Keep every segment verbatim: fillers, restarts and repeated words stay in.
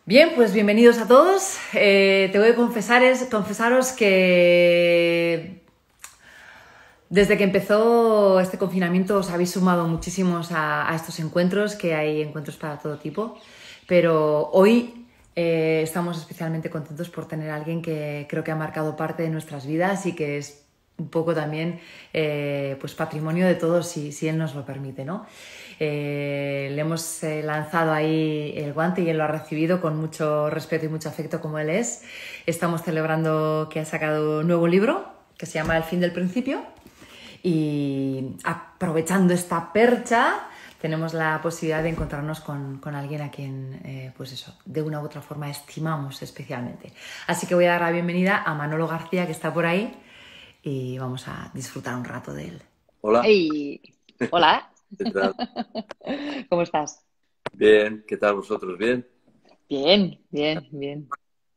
Bien, pues bienvenidos a todos. Eh, te voy a confesar es, confesaros que desde que empezó este confinamiento os habéis sumado muchísimos a, a estos encuentros, que hay encuentros para todo tipo, pero hoy eh, estamos especialmente contentos por tener a alguien que creo que ha marcado parte de nuestras vidas y que es un poco también eh, pues patrimonio de todos, si, si él nos lo permite, ¿no? Eh, le hemos eh, lanzado ahí el guante y él lo ha recibido con mucho respeto y mucho afecto como él es. Estamos celebrando que ha sacado un nuevo libro que se llama El fin del principio y aprovechando esta percha tenemos la posibilidad de encontrarnos con, con alguien a quien, eh, pues eso, de una u otra forma estimamos especialmente. Así que voy a dar la bienvenida a Manolo García, que está por ahí, y vamos a disfrutar un rato de él. Hola, Hey, hola, ¿qué tal? ¿cómo estás? Bien, ¿qué tal vosotros? Bien, Bien, bien, bien.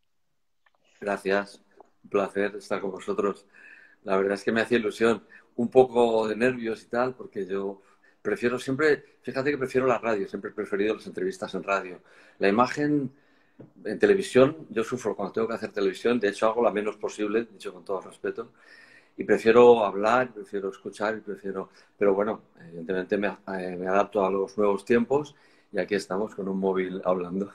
gracias. Un placer estar con vosotros. La verdad es que me hacía ilusión, un poco de nervios y tal, porque yo prefiero siempre, fíjate que prefiero la radio, siempre he preferido las entrevistas en radio. La imagen en televisión, yo sufro cuando tengo que hacer televisión, de hecho hago la menos posible, dicho con todo respeto, y prefiero hablar, prefiero escuchar, y prefiero, pero bueno, evidentemente me, eh, me adapto a los nuevos tiempos y aquí estamos con un móvil hablando.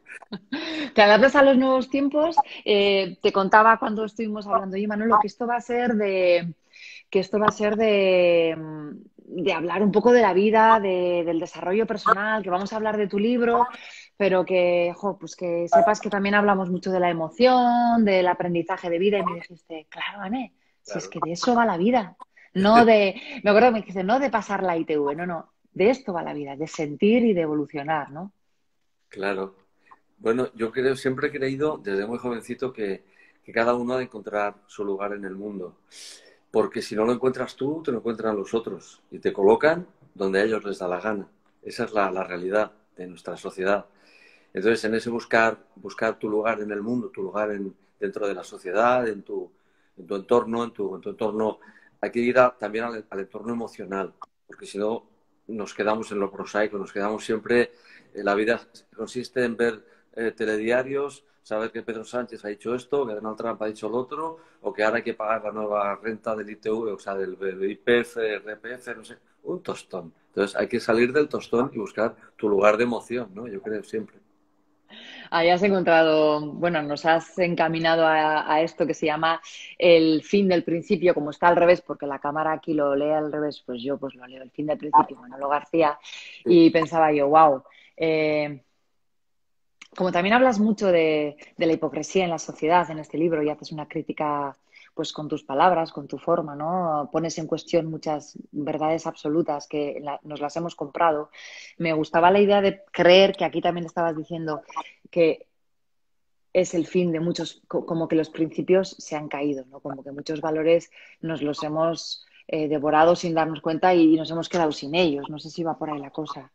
Te adaptas a los nuevos tiempos. Eh, te contaba cuando estuvimos hablando, oye, Manolo, que esto va a ser de, que esto va a ser de, mm, de hablar un poco de la vida, de- del desarrollo personal, que vamos a hablar de tu libro, pero que, jo, pues que sepas que también hablamos mucho de la emoción, del aprendizaje de vida, y me dijiste, claro, Anne, si es Claro. que de eso va la vida. No de, me acuerdo que me dijiste, no de pasar la I T V, no, no, de esto va la vida, de sentir y de evolucionar, ¿no? Claro. Bueno, yo creo, siempre he creído desde muy jovencito que, que cada uno ha de encontrar su lugar en el mundo. Porque si no lo encuentras tú, te lo encuentran los otros y te colocan donde a ellos les da la gana. Esa es la, la realidad de nuestra sociedad. Entonces, en ese buscar, buscar tu lugar en el mundo, tu lugar en, dentro de la sociedad, en tu, en tu entorno, en tu, en tu entorno, hay que ir a- también al, al entorno emocional, porque si no nos quedamos en lo prosaico, nos quedamos siempre, eh, la vida consiste en ver eh, telediarios, saber que Pedro Sánchez ha dicho esto, que Donald Trump ha dicho lo otro, o que ahora hay que pagar la nueva renta del I T V, o sea, del, del I P F, R P F, no sé, un tostón. Entonces hay que salir del tostón y buscar tu lugar de emoción, ¿no? Yo creo siempre. Ahí has encontrado, bueno, nos has encaminado a, a esto que se llama el fin del principio, como está al revés, porque la cámara aquí lo lee al revés, pues yo pues lo leo, el fin del principio, Manolo García, Sí. y pensaba yo, wow, eh, como también hablas mucho de, de la hipocresía en la sociedad en este libro y haces una crítica pues con tus palabras, con tu forma, ¿no? Pones en cuestión muchas verdades absolutas que la- nos las hemos comprado. Me gustaba la idea de creer que aquí también estabas diciendo que es el fin de muchos, co- como que los principios se han caído, ¿no? Como que muchos valores nos los hemos eh, devorado sin darnos cuenta y nos hemos quedado sin ellos. No sé si va por ahí la cosa.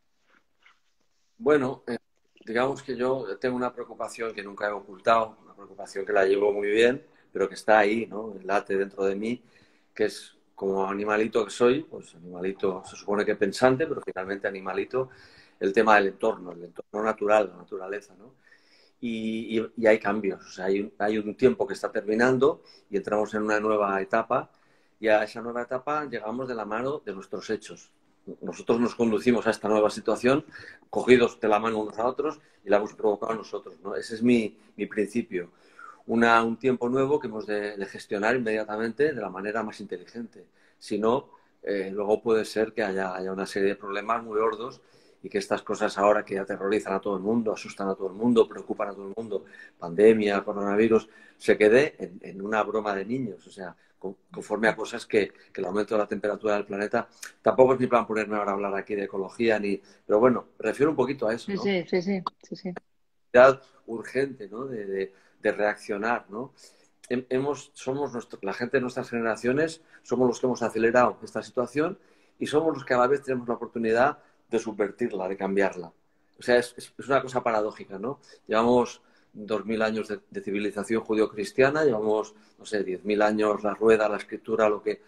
Bueno, eh, digamos que yo tengo una preocupación que nunca he ocultado, una preocupación que la llevo muy bien, pero que está ahí, ¿no? Late dentro de mí, que es como animalito que soy, pues animalito se supone que pensante, pero finalmente animalito, el tema del entorno, el entorno natural, la naturaleza, ¿no? Y, y- y hay cambios, o sea, hay, un- hay un tiempo que está terminando y entramos en una nueva etapa y a esa nueva etapa llegamos de la mano de nuestros hechos. Nosotros nos conducimos a esta nueva situación cogidos de la mano unos a otros y la hemos provocado nosotros, ¿no? Ese es mi, mi principio. Una, un tiempo nuevo que hemos de, de gestionar inmediatamente de la manera más inteligente. Si no, eh, luego puede ser que haya, haya una serie de problemas muy gordos y que estas cosas ahora que aterrorizan a todo el mundo, asustan a todo el mundo, preocupan a todo el mundo, pandemia, coronavirus, se quede en, en una broma de niños. O sea, con, conforme a cosas que, que el aumento de la temperatura del planeta. Tampoco es mi plan ponerme ahora a hablar aquí de ecología, ni, pero bueno, refiero un poquito a eso, Sí, ¿no? sí, sí, sí, sí, sí. Necesidad urgente, ¿no? De, de, de reaccionar, ¿no? Hemos, somos nuestro, la gente de nuestras generaciones, somos los que hemos acelerado esta situación y somos los que a la vez tenemos la oportunidad de subvertirla, de cambiarla. O sea, es, es, es una cosa paradójica, ¿no? Llevamos dos mil años de, de civilización judío-cristiana, llevamos, no sé, diez mil años la rueda, la escritura, lo que...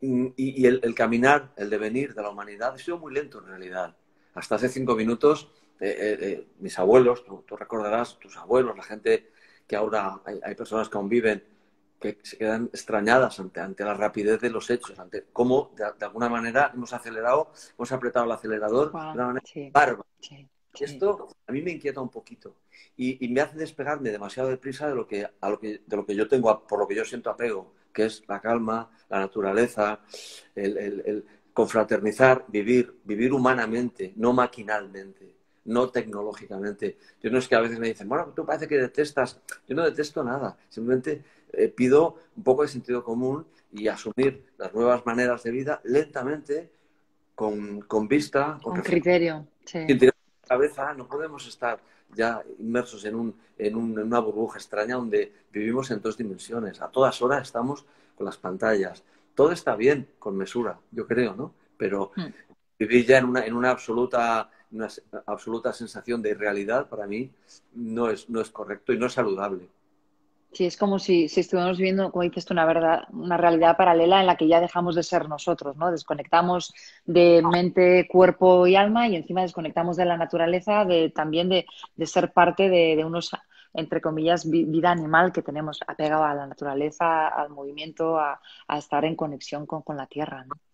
Y, y el, el, caminar, el devenir de la humanidad ha sido muy lento en realidad. Hasta hace cinco minutos eh, eh, eh, mis abuelos, tú, tú recordarás, tus abuelos, la gente que ahora hay, hay personas que aún viven, que se quedan extrañadas ante, ante la rapidez de los hechos, ante cómo de, de alguna manera hemos acelerado, hemos apretado el acelerador de Juan, una manera sí, bárbara. sí, sí. Esto a mí me inquieta un poquito y, y me hace despegarme demasiado deprisa de lo que, a lo que, de lo que yo tengo, por lo que yo siento apego, que es la calma, la naturaleza, el, el, el confraternizar, vivir, vivir humanamente, no maquinalmente, no tecnológicamente. Yo no es que a veces me dicen, bueno, tú parece que detestas. Yo no detesto nada, simplemente eh, pido un poco de sentido común y asumir las nuevas maneras de vida lentamente, con, con vista, con Con reflexión, criterio, sin sí. tirar la cabeza. No podemos estar ya inmersos en, un, en, un, en una burbuja extraña donde vivimos en dos dimensiones. A todas horas estamos con las pantallas. Todo está bien con mesura, yo creo, ¿no? Pero Mm. vivir ya en una, en una absoluta, una absoluta sensación de irrealidad, para mí, no es, no es correcto y no es saludable. Sí, es como si, si estuviéramos viviendo, como dices tú, una verdad, una realidad paralela en la que ya dejamos de ser nosotros, ¿no? Desconectamos de mente, cuerpo y alma y encima desconectamos de la naturaleza, de, también de, de ser parte de, de unos, entre comillas, vi- vida animal que tenemos apegado a la naturaleza, al movimiento, a, a estar en conexión con, con la tierra, ¿no?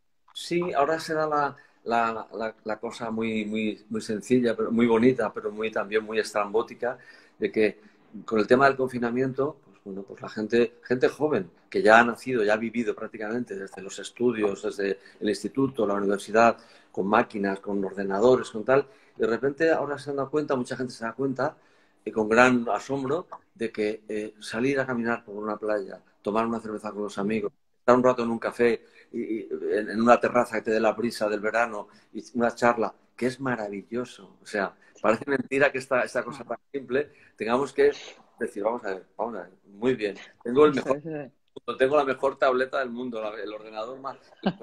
Sí, ahora será la, la, la, la cosa muy, muy, muy sencilla, pero muy bonita, pero muy, también muy estrambótica, de que con el tema del confinamiento, pues bueno, pues la gente, gente joven que ya ha nacido, ya ha vivido prácticamente desde los estudios, desde el instituto, la universidad, con máquinas, con ordenadores, con tal, de repente ahora se han dado cuenta, mucha gente se da cuenta, y con gran asombro, de que eh, salir a caminar por una playa, tomar una cerveza con los amigos, estar un rato en un café, y, y en, en una terraza que te dé la brisa del verano y una charla, que es maravilloso. O sea, parece mentira que esta, esta cosa tan simple tengamos que decir, vamos a ver, vamos a ver, muy bien, tengo el Eso mejor, es, eh, tengo la mejor tableta del mundo, la- el ordenador más...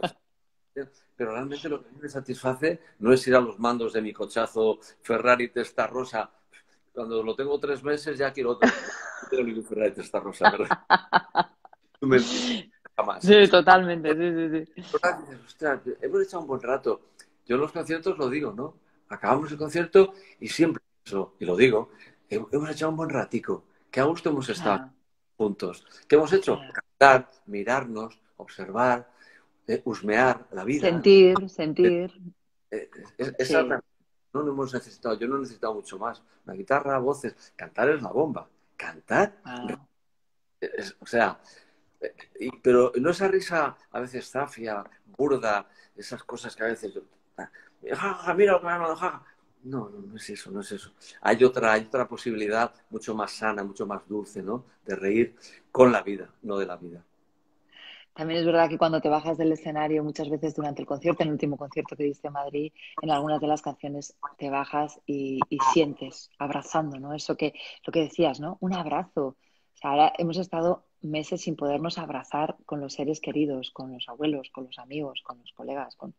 Pero realmente lo que a mí me satisface no es ir a los mandos de mi cochazo Ferrari Testarossa. Cuando lo tengo tres meses ya quiero otro. No quiero ningún Ferrari Testarossa, ¿verdad? No me entiendes jamás. sí, totalmente, sí, sí, sí. Ahora dices, ostras, hemos echado un buen rato. Yo en los conciertos lo digo, ¿no? Acabamos el concierto y siempre eso, y lo digo, he- hemos echado un buen ratico. Qué a gusto hemos estado Claro, juntos. ¿Qué hemos sí. hecho? Cantar, mirarnos, observar, eh, husmear la vida. Sentir, Eh, sentir, eh, es- esa sí. otra- no lo hemos necesitado. Yo no he necesitado mucho más. La guitarra, voces, cantar es la bomba. Cantar, Ah, es- o sea, eh, y- pero no esa risa a veces zafia, burda, esas cosas que a veces... ah, ja, ja, mira lo que me ha mandado, ja, ja. No, no, no es eso, no es eso. Hay otra, hay otra posibilidad mucho más sana, mucho más dulce, ¿no? De reír con la vida, no de la vida. también es verdad que cuando te bajas del escenario, muchas veces durante el concierto, en el último concierto que diste en Madrid, en algunas de las canciones te bajas y, y sientes abrazando, ¿no? Eso que, lo que decías, ¿no? Un abrazo. O sea, ahora hemos estado meses sin podernos abrazar con los seres queridos, con los abuelos, con los amigos, con los colegas, con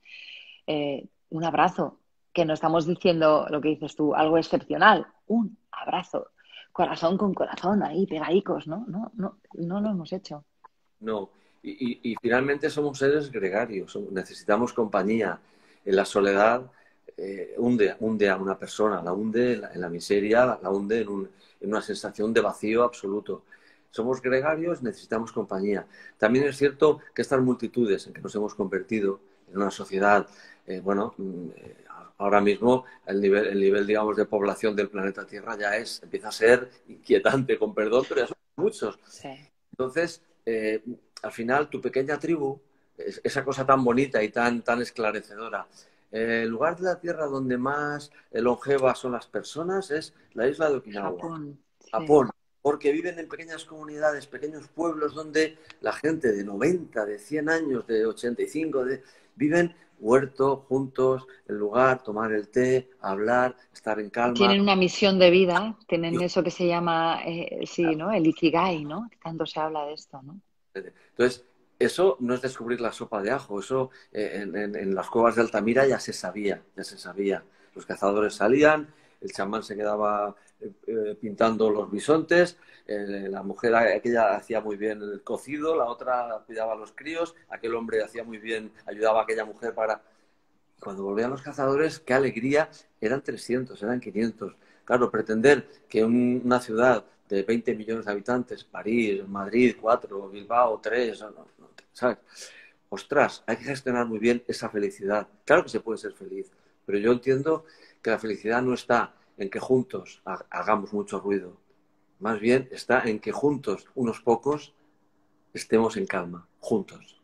eh, un abrazo, que no estamos diciendo lo que dices tú, algo excepcional, un abrazo, corazón con corazón, ahí pegadicos, ¿no? No, no, no lo hemos hecho. No. Y, y- y finalmente somos seres gregarios, som- necesitamos compañía. En la soledad eh, hunde, hunde a una persona, la hunde en la, en la miseria, la, la hunde en, un- en una sensación de vacío absoluto. Somos gregarios, necesitamos compañía. También es cierto que estas multitudes en que nos hemos convertido en una sociedad, eh, bueno, mm, eh, ahora mismo el nivel, el nivel, digamos, de población del planeta Tierra ya es, empieza a ser inquietante, con perdón, pero ya son muchos. Sí. Entonces, eh, al final, tu pequeña tribu, es- esa cosa tan bonita y tan, tan esclarecedora, eh, el lugar de la Tierra donde más eh, longevas son las personas es la isla de Okinawa, Japón, sí. Japón, porque viven en pequeñas comunidades, pequeños pueblos donde la gente de noventa, de cien años, de ochenta y cinco, de, viven huerto, juntos, el lugar, tomar el té, hablar, estar en calma. Tienen una misión de vida, tienen eso que se llama, eh, sí, ¿no? El Ikigai, ¿no? Tanto se habla de esto, ¿no? Entonces, eso no es descubrir la sopa de ajo, eso eh, en, en- en las cuevas de Altamira ya se sabía, ya se sabía. Los cazadores salían, el chamán se quedaba eh, eh, pintando los bisontes, eh, la mujer aquella hacía muy bien el cocido, la otra cuidaba a los críos, aquel hombre hacía muy bien, ayudaba a aquella mujer para... Cuando volvían los cazadores, qué alegría, eran trescientos, eran quinientos. Claro, pretender que un, una ciudad de veinte millones de habitantes, París, Madrid, cuatro, Bilbao, tres, no, no, ¿sabes? Ostras, hay que gestionar muy bien esa felicidad. Claro que se puede ser feliz, pero yo entiendo que la felicidad no está en que juntos ha hagamos mucho ruido. Más bien está en que juntos, unos pocos, estemos en calma, juntos.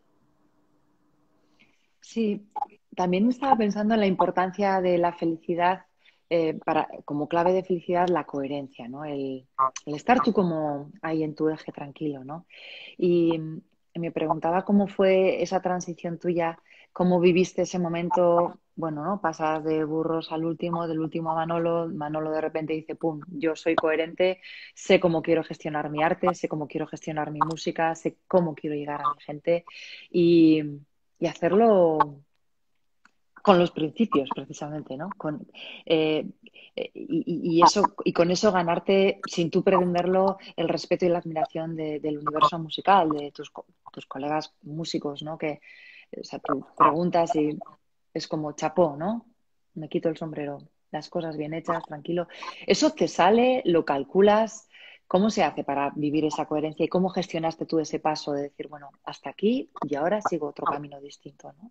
Sí, también estaba pensando en la importancia de la felicidad, eh, para, como clave de felicidad, la coherencia, ¿no? El, el estar tú como ahí en tu eje tranquilo, ¿no? Y mm, me preguntaba cómo fue esa transición tuya, cómo viviste ese momento, bueno, ¿no? Pasas de Burros al último, del último a Manolo, Manolo de repente dice, pum, yo soy coherente, sé cómo quiero gestionar mi arte, sé cómo quiero gestionar mi música, sé cómo quiero llegar a mi gente y y hacerlo con los principios, precisamente, ¿no? Con, eh, eh, y, y, eso, y con eso ganarte, sin tú pretenderlo, el respeto y la admiración de, del universo musical, de tus, tus colegas músicos, ¿no? Que, o sea, tú preguntas y es como chapó, ¿no? Me quito el sombrero, las cosas bien hechas, tranquilo. Eso te sale, lo calculas. ¿Cómo se hace para vivir esa coherencia y cómo gestionaste tú ese paso de decir, bueno, hasta aquí y ahora sigo otro camino distinto, ¿no?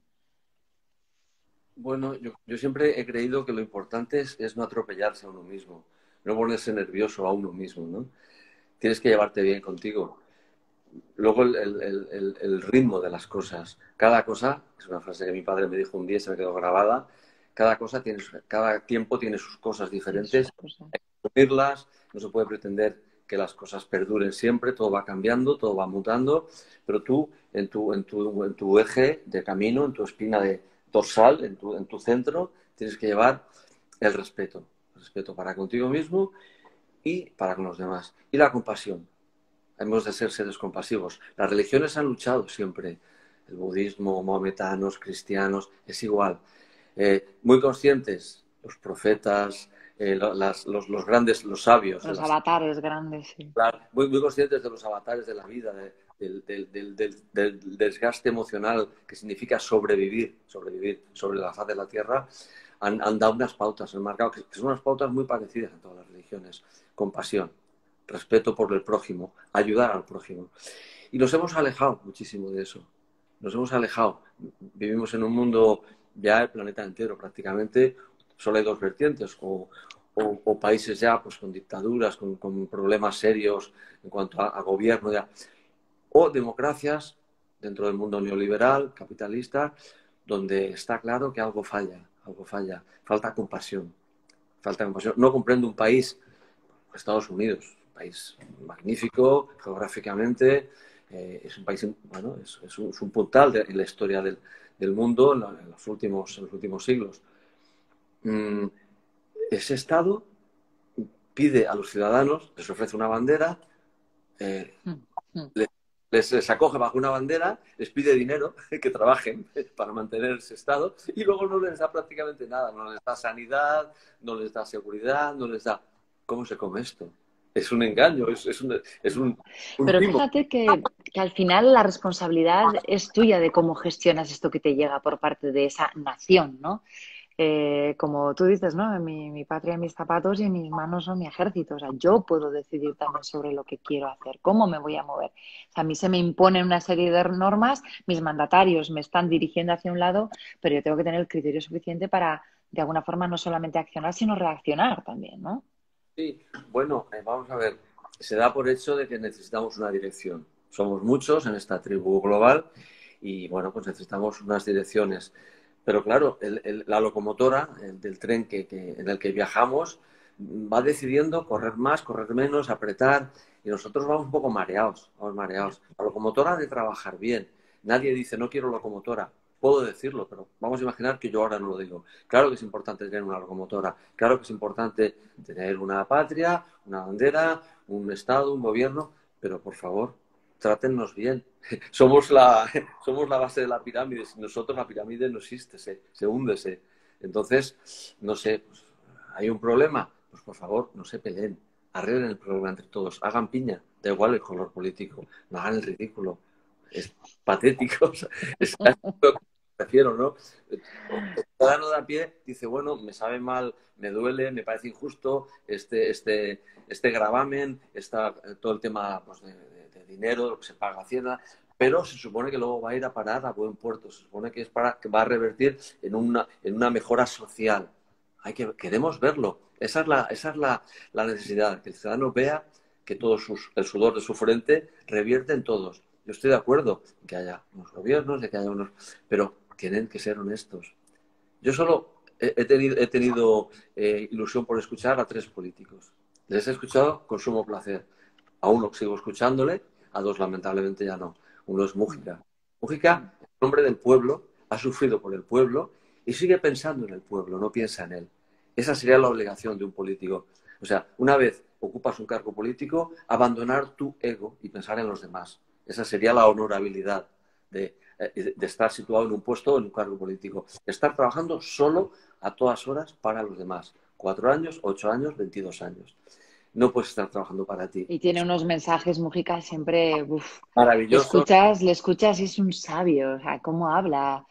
Bueno, yo, yo siempre he creído que lo importante es, es no atropellarse a uno mismo, no ponerse nervioso a uno mismo, ¿no? Tienes que llevarte bien contigo. Luego el, el, el, el ritmo de las cosas. Cada cosa, es una frase que mi padre me dijo un día y se me quedó grabada, cada cosa tiene, cada tiempo tiene sus cosas diferentes, hay que asumirlas, no se puede pretender que las cosas perduren siempre, todo va cambiando, todo va mutando, pero tú en tu, en tu, en tu eje de camino, en tu espina de dorsal, en tu, en tu centro, tienes que llevar el respeto, el respeto para contigo mismo y para con los demás, y la compasión. Hemos de ser seres compasivos. Las religiones han luchado siempre. El budismo, maometanos, cristianos, es igual. Eh, muy conscientes, los profetas, eh, las, los, los, grandes, los sabios. De Los las, avatares grandes, sí. muy, muy conscientes de los avatares de la vida, de, del, del, del, del, del desgaste emocional que significa sobrevivir, sobrevivir sobre la faz de la tierra, han, han dado unas pautas, han marcado, que son unas pautas muy parecidas en todas las religiones. Compasión, respeto por el prójimo, ayudar al prójimo. Y nos hemos alejado muchísimo de eso. Nos hemos alejado. Vivimos en un mundo, ya el planeta entero prácticamente, solo hay dos vertientes, o, o, o países ya pues, con dictaduras, con, con problemas serios en cuanto a, a gobierno, ya, o democracias dentro del mundo neoliberal, capitalista, donde está claro que algo falla, algo falla. Falta compasión. Falta compasión. No comprendo un país, Estados Unidos, país magnífico geográficamente, eh, es un país, bueno, es, es, un, es un puntal de, en la historia del, del mundo en, la, en, los últimos, en los últimos siglos. Mm, ese Estado pide a los ciudadanos, les ofrece una bandera, eh, les, les, les acoge bajo una bandera, les pide dinero, que trabajen para mantener ese Estado, y luego no les da prácticamente nada, no les da sanidad, no les da seguridad, no les da... ¿Cómo se come esto? Es un engaño, es, es un, es un, un Pero timo. fíjate que, que al final la responsabilidad es tuya de cómo gestionas esto que te llega por parte de esa nación, ¿no? Eh, como tú dices, ¿no? Mi, mi patria, mis zapatos y mis manos son mi ejército. O sea, yo puedo decidir también sobre lo que quiero hacer, cómo me voy a mover. O sea, a mí se me imponen una serie de normas, mis mandatarios me están dirigiendo hacia un lado, pero yo tengo que tener el criterio suficiente para, de alguna forma, no solamente accionar, sino reaccionar también, ¿no? Sí, bueno, eh, vamos a ver, se da por hecho de que necesitamos una dirección. Somos muchos en esta tribu global y, bueno, pues necesitamos unas direcciones. Pero claro, el, el, la locomotora el del tren que, que, en el que viajamos va decidiendo correr más, correr menos, apretar y nosotros vamos un poco mareados, vamos mareados. La locomotora ha de trabajar bien. Nadie dice, no quiero locomotora. Puedo decirlo, pero vamos a imaginar que yo ahora no lo digo. Claro que es importante tener una locomotora, claro que es importante tener una patria, una bandera, un Estado, un gobierno, pero por favor, trátennos bien. Somos la, somos la base de la pirámide. Sin nosotros la pirámide no existe, se, se hunde. Se. Entonces, no sé, pues, ¿hay un problema? Pues por favor, no se peleen, arreglen el problema entre todos, hagan piña, da igual el color político, no hagan el ridículo. Es patético. O sea, es prefiero, ¿no? El ciudadano de a pie dice, bueno, me sabe mal, me duele, me parece injusto este, este, este gravamen, está todo el tema pues, de, de, de dinero, lo que se paga Hacienda, pero se supone que luego va a ir a parar a buen puerto, se supone que es para que va a revertir en una, en una mejora social. Hay que, queremos verlo. Esa es la, esa es la, la necesidad, que el ciudadano vea que todo sus, el sudor de su frente revierte en todos. Yo estoy de acuerdo en que haya unos gobiernos, de que haya unos... pero tienen que ser honestos. Yo solo he, he tenido, he tenido eh, ilusión por escuchar a tres políticos. Les he escuchado con sumo placer. A uno sigo escuchándole, a dos lamentablemente ya no. Uno es Mújica. Mújica es un hombre del pueblo, ha sufrido por el pueblo y sigue pensando en el pueblo, no piensa en él. Esa sería la obligación de un político. O sea, una vez ocupas un cargo político, abandonar tu ego y pensar en los demás. Esa sería la honorabilidad de, de estar situado en un puesto o en un cargo político. Estar trabajando solo a todas horas para los demás. Cuatro años, ocho años, veintidós años. No puedes estar trabajando para ti. Y tiene unos mensajes, Mújica, siempre, uf, le Maravilloso. escuchas, le escuchas y es un sabio, o sea, cómo habla.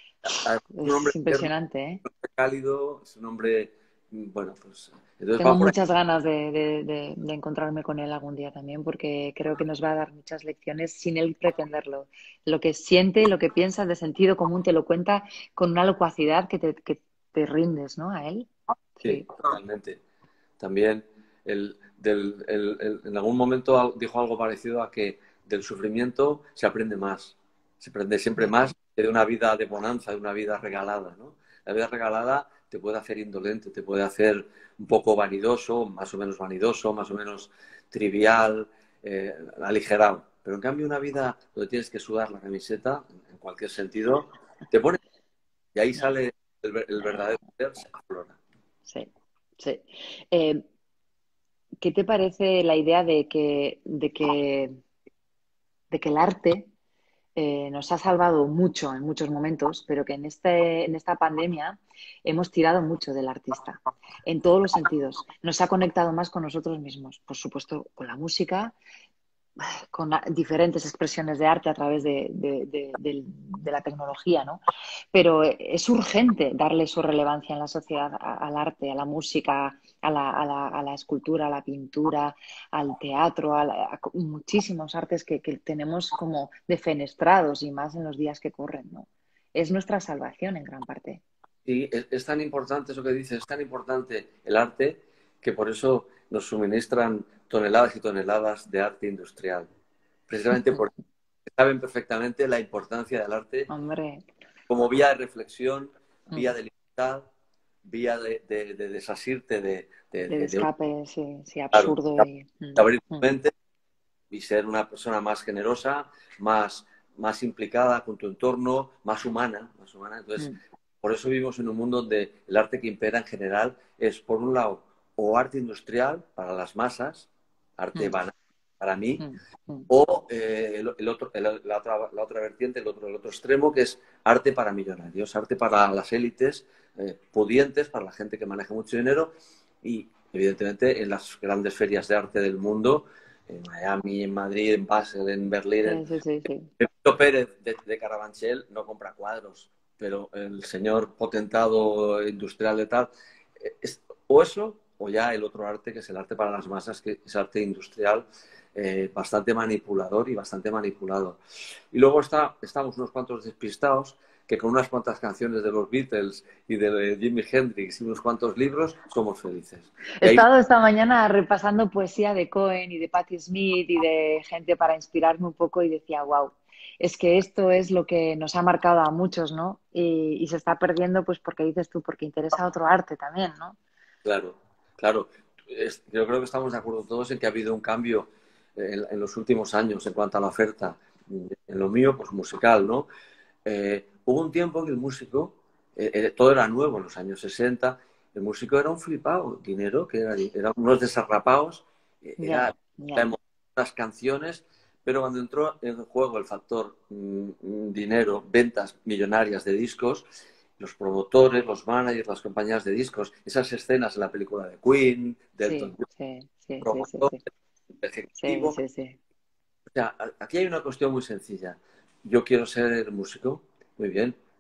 Es un hombre Es impresionante, ¿eh? cálido, es un hombre, bueno, pues... Entonces Tengo va por ahí. muchas ganas de, de, de, de encontrarme con él algún día también, porque creo que nos va a dar muchas lecciones sin él pretenderlo. Lo que siente, lo que piensa, de sentido común, te lo cuenta con una locuacidad que te, que te rindes, ¿no? A él. Sí, Sí. totalmente. También el, del, el, el, en algún momento dijo algo parecido a que del sufrimiento se aprende más. Se aprende siempre más que de una vida de bonanza, de una vida regalada, ¿no? La vida regalada te puede hacer indolente, te puede hacer un poco vanidoso, más o menos vanidoso, más o menos trivial, eh, aligerado. Pero en cambio una vida donde tienes que sudar la camiseta, en cualquier sentido, te pone y ahí sale el, el verdadero ser, se aflora. Sí, sí. Eh, ¿qué te parece la idea de que, de que, de que el arte eh, nos ha salvado mucho en muchos momentos, pero que en, este, en esta pandemia hemos tirado mucho del artista, en todos los sentidos? Nos ha conectado más con nosotros mismos, por supuesto, con la música, con diferentes expresiones de arte a través de, de, de, de, de la tecnología, ¿no? Pero es urgente darle su relevancia en la sociedad al arte, a la música, a la, a la, a la escultura, a la pintura, al teatro, a, la, a muchísimos artes que, que tenemos como defenestrados y más en los días que corren, ¿no? Es nuestra salvación en gran parte. Sí, es, es tan importante eso que dices, es tan importante el arte que por eso nos suministran toneladas y toneladas de arte industrial. Precisamente porque saben perfectamente la importancia del arte Hombre. como vía de reflexión, vía de libertad, vía de, de, de desasirte de... De, de, de escape, de un... sí, sí, absurdo. Claro, y... de abrir tu mente y ser una persona más generosa, más, más implicada con tu entorno, más humana. Más humana. Entonces, mm. por eso vivimos en un mundo donde el arte que impera en general es, por un lado, o arte industrial para las masas, arte mm. banal para mí, mm. Mm. o eh, el, el otro, el, la, otra, la otra vertiente, el otro, el otro extremo, que es arte para millonarios, arte para las élites eh, pudientes, para la gente que maneja mucho dinero y, evidentemente, en las grandes ferias de arte del mundo, en Miami, en Madrid, en Basel, en Berlín. Sí, sí, sí, sí. Pepito Pérez de, de Carabanchel no compra cuadros, pero el señor potentado industrial de tal, es, o eso, o ya el otro arte, que es el arte para las masas, que es arte industrial, eh, bastante manipulador y bastante manipulado. Y luego está, estamos unos cuantos despistados que con unas cuantas canciones de los Beatles y de Jimi Hendrix y unos cuantos libros somos felices. He estado esta mañana repasando poesía de Cohen y de Patti Smith y de gente para inspirarme un poco y decía, wow, es que esto es lo que nos ha marcado a muchos, ¿no? Y, y se está perdiendo pues porque dices tú, porque interesa otro arte también, ¿no? Claro, claro. Es, yo creo que estamos de acuerdo todos en que ha habido un cambio en, en los últimos años en cuanto a la oferta. En lo mío, pues musical, ¿no? Eh, hubo un tiempo que el músico, eh, eh, todo era nuevo en los años sesenta, el músico era un flipado, dinero, que era, eran unos desarrapados, eh, era yeah, yeah. las canciones, pero cuando entró en juego el factor mmm, dinero, ventas millonarias de discos, los promotores, los managers, las compañías de discos, esas escenas en la película de Queen, de Elton John, sí, sí, sí, promotor, sí, sí. ejecutivo. Sí, sí, sí. O sea, aquí hay una cuestión muy sencilla. Yo quiero ser músico, muy bien,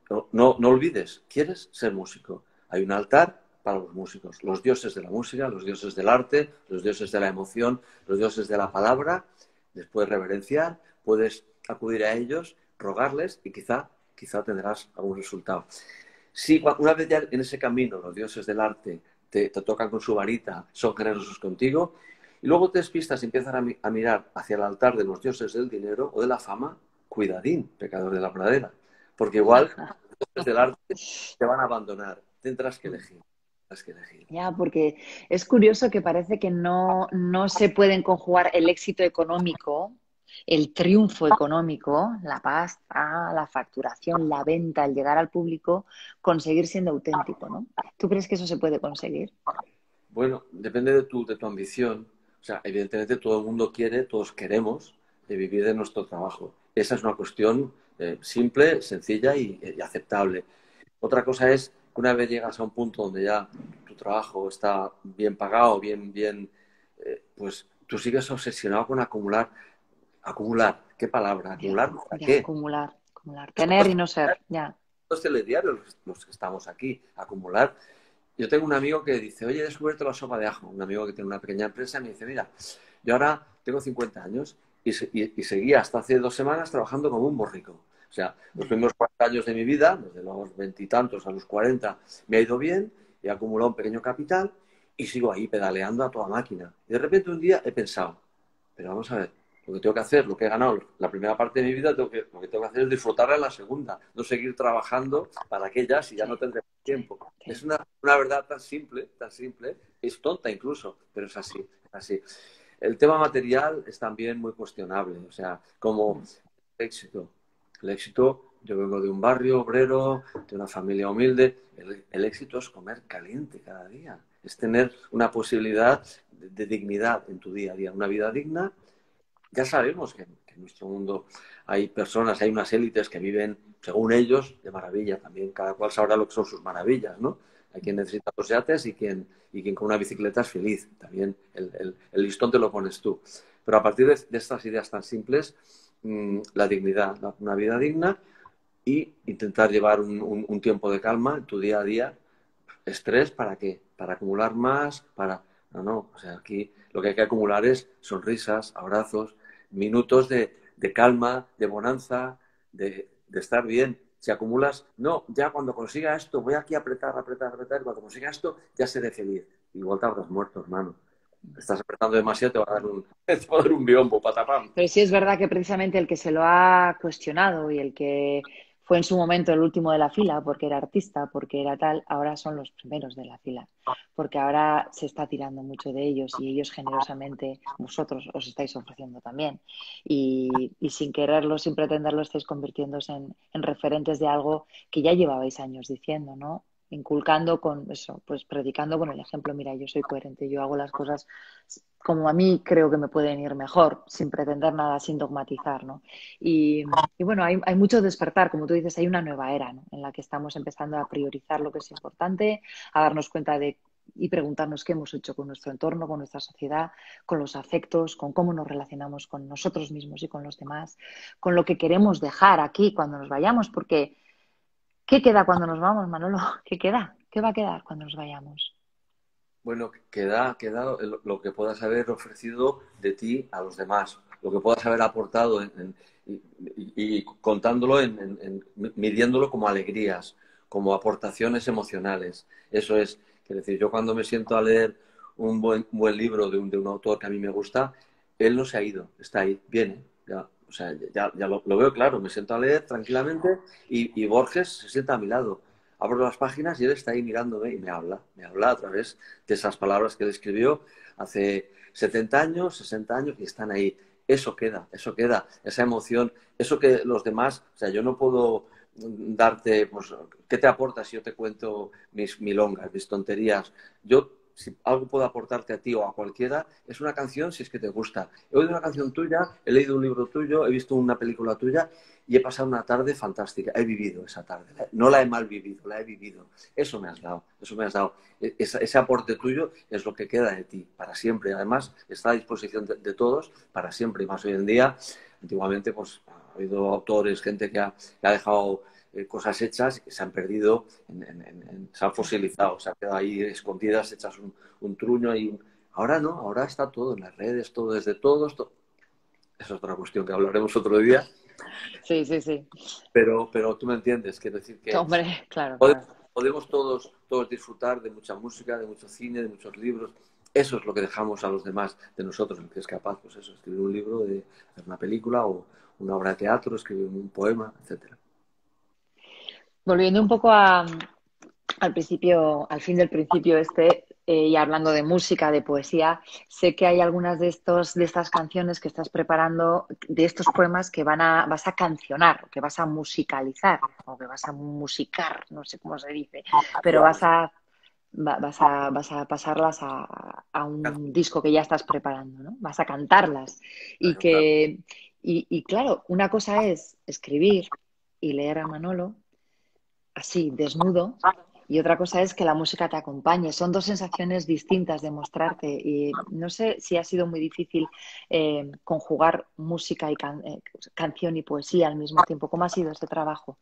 no, no, no olvides, ¿quieres ser músico? Hay un altar para los músicos, los dioses de la música, los dioses del arte, los dioses de la emoción, los dioses de la palabra. Les puedes reverenciar, puedes acudir a ellos, rogarles y quizá, quizá tendrás algún resultado. Si una vez ya en ese camino los dioses del arte te, te tocan con su varita, son generosos contigo, y luego te despistas y empiezas a, mi, a mirar hacia el altar de los dioses del dinero o de la fama, cuidadín, pecador de la pradera, porque igual los dioses del arte te van a abandonar, tendrás que elegir. Tendrás que elegir. Ya, porque es curioso que parece que no, no se pueden conjugar el éxito económico, el triunfo económico, la pasta, la facturación, la venta, el llegar al público, conseguir siendo auténtico, ¿no? ¿Tú crees que eso se puede conseguir? Bueno, depende de tu, de tu ambición. O sea, evidentemente todo el mundo quiere, todos queremos de vivir de nuestro trabajo. Esa es una cuestión eh, simple, sencilla y, y aceptable. Otra cosa es que una vez llegas a un punto donde ya tu trabajo está bien pagado, bien, bien, eh, pues tú sigues obsesionado con acumular. Acumular, ¿qué palabra? ¿Acumular para Ya, qué? acumular, acumular. Tener y no ser, ya. Los telediarios los que estamos aquí, acumular. Yo tengo un amigo que dice, oye, he descubierto la sopa de ajo. Un amigo que tiene una pequeña empresa y me dice, mira, yo ahora tengo cincuenta años y, y, y seguía hasta hace dos semanas trabajando como un borrico. O sea, los primeros cuarenta años de mi vida, desde los veintitantos a los cuarenta, me ha ido bien, he acumulado un pequeño capital y sigo ahí pedaleando a toda máquina. Y de repente un día he pensado, pero vamos a ver, lo que tengo que hacer, lo que he ganado la primera parte de mi vida, tengo que, lo que tengo que hacer es disfrutarla en la segunda, no seguir trabajando para aquella si ya no tendré tiempo. Es una, una verdad tan simple, tan simple, es tonta incluso, pero es así, es así. El tema material es también muy cuestionable, o sea, como el éxito. El éxito, yo vengo de un barrio obrero, de una familia humilde, el, el éxito es comer caliente cada día, es tener una posibilidad de, de dignidad en tu día a día, una vida digna. Ya sabemos que, que en nuestro mundo hay personas, hay unas élites que viven, según ellos, de maravilla también. Cada cual sabrá lo que son sus maravillas, ¿no? Hay quien necesita los yates y quien, y quien con una bicicleta es feliz. También el, el, el listón te lo pones tú. Pero a partir de, de estas ideas tan simples, mmm, la dignidad, la, una vida digna y intentar llevar un, un, un tiempo de calma en tu día a día. ¿Estrés para qué? ¿Para acumular más? Para... No, no. O sea, aquí lo que hay que acumular es sonrisas, abrazos, minutos de, de calma, de bonanza, de, de estar bien. Si acumulas, no, ya cuando consiga esto, voy aquí a apretar, apretar, apretar, y cuando consiga esto, ya seré feliz. Igual te habrás muerto, hermano. Estás apretando demasiado, te va a dar un, te va a dar un biombo, patapam. Pero sí es verdad que precisamente el que se lo ha cuestionado y el que fue en su momento el último de la fila porque era artista, porque era tal, ahora son los primeros de la fila, porque ahora se está tirando mucho de ellos y ellos generosamente, vosotros os estáis ofreciendo también. Y, y sin quererlo, sin pretenderlo, estáis convirtiéndose en, en referentes de algo que ya llevabais años diciendo, ¿no? Inculcando con eso, pues predicando con el ejemplo, mira, yo soy coherente, yo hago las cosas como a mí creo que me pueden ir mejor, sin pretender nada, sin dogmatizar, ¿no? Y, y bueno, hay, hay mucho despertar, como tú dices, hay una nueva era, ¿no? En la que estamos empezando a priorizar lo que es importante, a darnos cuenta de y preguntarnos qué hemos hecho con nuestro entorno, con nuestra sociedad, con los afectos, con cómo nos relacionamos con nosotros mismos y con los demás, con lo que queremos dejar aquí cuando nos vayamos, porque ¿qué queda cuando nos vamos, Manolo? ¿Qué queda? ¿Qué va a quedar cuando nos vayamos? Bueno, queda, queda lo que puedas haber ofrecido de ti a los demás, lo que puedas haber aportado en, en, y, y contándolo, en, en, en, midiéndolo como alegrías, como aportaciones emocionales. Eso es, es decir, yo cuando me siento a leer un buen, un buen libro de un, de un autor que a mí me gusta, él no se ha ido, está ahí, viene. Ya, o sea, ya, ya lo, lo veo claro, me siento a leer tranquilamente y, y Borges se sienta a mi lado. Abro las páginas y él está ahí mirándome y me habla, me habla a través de esas palabras que él escribió hace setenta años, sesenta años y están ahí. Eso queda, eso queda, esa emoción, eso que los demás, o sea, yo no puedo darte, pues, ¿qué te aporta si yo te cuento mis milongas, mis tonterías? Yo, si algo puedo aportarte a ti o a cualquiera, es una canción si es que te gusta. He oído una canción tuya, he leído un libro tuyo, he visto una película tuya y he pasado una tarde fantástica. He vivido esa tarde. No la he mal vivido, la he vivido. Eso me has dado, eso me has dado. Ese, ese aporte tuyo es lo que queda de ti para siempre. Además, está a disposición de, de todos para siempre. Y más hoy en día, antiguamente, pues ha habido autores, gente que ha, que ha dejado eh, cosas hechas que se han perdido, en, en, en, se han fosilizado, se han quedado ahí escondidas, hechas un, un truño y un... Ahora no, ahora está todo en las redes, todo desde todos. Todo... Esa es otra cuestión que hablaremos otro día. Sí, sí, sí. Pero, pero tú me entiendes, quiero decir que Hombre, claro, podemos, claro. podemos todos, todos disfrutar de mucha música, de mucho cine, de muchos libros. Eso es lo que dejamos a los demás de nosotros, el que es capaz, pues eso, escribir un libro, de hacer una película o una obra de teatro, escribir un poema, etcétera. Volviendo un poco a, al principio, al fin del principio este, eh, y hablando de música, de poesía, sé que hay algunas de estos, de estas canciones que estás preparando, de estos poemas que van a, vas a cancionar, que vas a musicalizar, o que vas a musicar, no sé cómo se dice, pero vas a, va- vas a, vas a pasarlas a, a un disco que ya estás preparando, ¿no? Vas a cantarlas. Y que, y, y claro, una cosa es escribir y leer a Manolo así, desnudo, y otra cosa es que la música te acompañe. Son dos sensaciones distintas de mostrarte y no sé si ha sido muy difícil eh, conjugar música y can eh, canción y poesía al mismo tiempo. ¿Cómo ha sido este trabajo?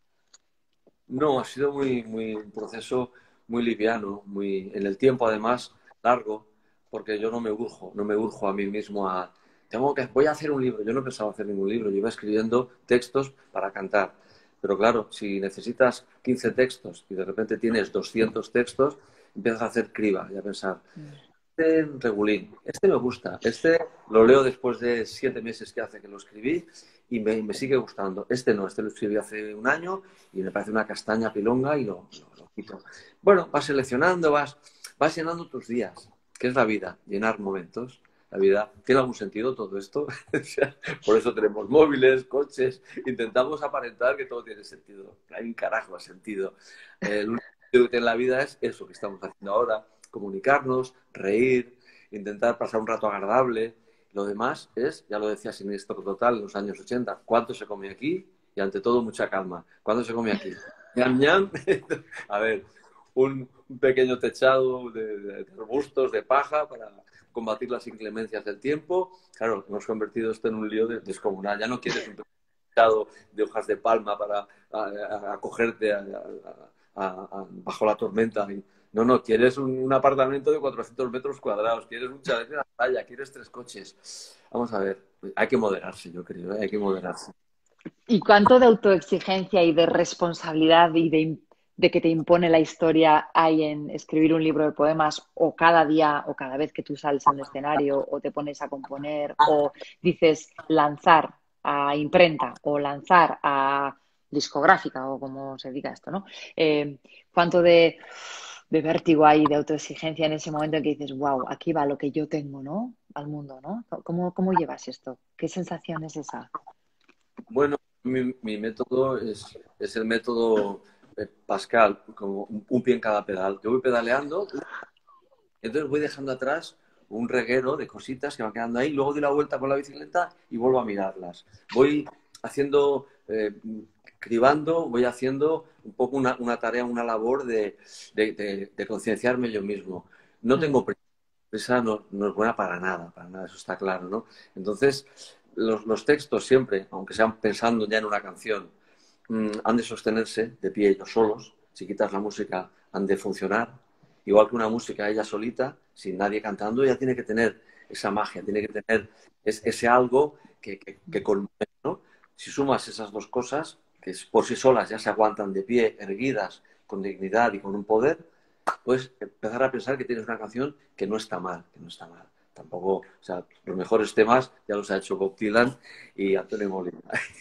No, ha sido muy, muy, un proceso muy liviano, muy, en el tiempo además largo, porque yo no me urjo, no me urjo a mí mismo a, tengo que, voy a hacer un libro. Yo no pensaba hacer ningún libro, yo iba escribiendo textos para cantar. Pero claro, si necesitas quince textos y de repente tienes doscientos textos, empiezas a hacer criba y a pensar, este regulín, este me gusta, este lo leo después de siete meses que hace que lo escribí y me, me sigue gustando. Este no, este lo escribí hace un año y me parece una castaña pilonga y lo, lo, lo quito. Bueno, vas seleccionando, vas, vas llenando tus días, que es la vida, llenar momentos. La vida, ¿tiene algún sentido todo esto? Por eso tenemos móviles, coches, intentamos aparentar que todo tiene sentido. Hay un carajo de sentido. El único sentido que tiene la vida es eso que estamos haciendo ahora, comunicarnos, reír, intentar pasar un rato agradable. Lo demás es, ya lo decía Siniestro Total en los años ochenta, ¿cuánto se come aquí? Y ante todo, mucha calma. ¿Cuánto se come aquí? ñam, ñam. A ver, un, un pequeño techado de, de, de arbustos, de paja, para combatir las inclemencias del tiempo. Claro, hemos convertido esto en un lío descomunal. Ya no quieres un techado de hojas de palma para acogerte bajo la tormenta. No, no, quieres un, un, apartamento de cuatrocientos metros cuadrados, quieres un chalet en la playa, quieres tres coches. Vamos a ver, hay que moderarse, yo creo, ¿eh? Hay que moderarse. ¿Y cuánto de autoexigencia y de responsabilidad y de, de que te impone la historia hay en escribir un libro de poemas o cada día o cada vez que tú sales a un escenario o te pones a componer o dices lanzar a imprenta o lanzar a discográfica o como se diga esto, ¿no? Eh, ¿cuánto de, de vértigo hay, de autoexigencia en ese momento en que dices, wow, aquí va lo que yo tengo, ¿no? Al mundo, ¿no? ¿Cómo, cómo llevas esto? ¿Qué sensación es esa? Bueno, mi, mi método es, es el método eh, Pascal, como un, un pie en cada pedal. Yo voy pedaleando, entonces voy dejando atrás un reguero de cositas que van quedando ahí, luego doy la vuelta con la bicicleta y vuelvo a mirarlas. Voy haciendo, eh, cribando, voy haciendo un poco una, una tarea, una labor de, de, de, de concienciarme yo mismo. No tengo prisa, prisa no, no es buena para nada, para nada, eso está claro, ¿no? Entonces, los, los textos siempre, aunque sean pensando ya en una canción, mmm, han de sostenerse de pie ellos solos. Si quitas la música, han de funcionar. Igual que una música ella solita, sin nadie cantando, ella tiene que tener esa magia, tiene que tener ese algo que, que, que conmueve, ¿no? Si sumas esas dos cosas, que por sí solas ya se aguantan de pie, erguidas, con dignidad y con un poder, puedes empezar a pensar que tienes una canción que no está mal, que no está mal. Tampoco, o sea, los mejores temas ya los ha hecho Bob Dylan y Antonio Molina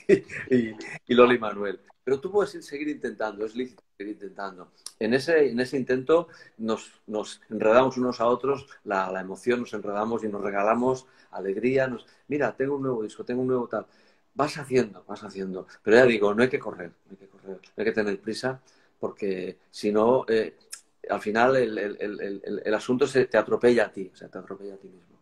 y, y Loli Manuel. Pero tú puedes seguir intentando, es lícito seguir intentando. En ese, en ese intento nos, nos enredamos unos a otros, la, la emoción, nos enredamos y nos regalamos alegría. Nos, mira, tengo un nuevo disco, tengo un nuevo tal. Vas haciendo, vas haciendo. Pero ya digo, no hay que correr, no hay que correr, no hay que tener prisa, porque si no, eh, al final el, el, el, el, el asunto se te atropella a ti, o sea, te atropella a ti mismo.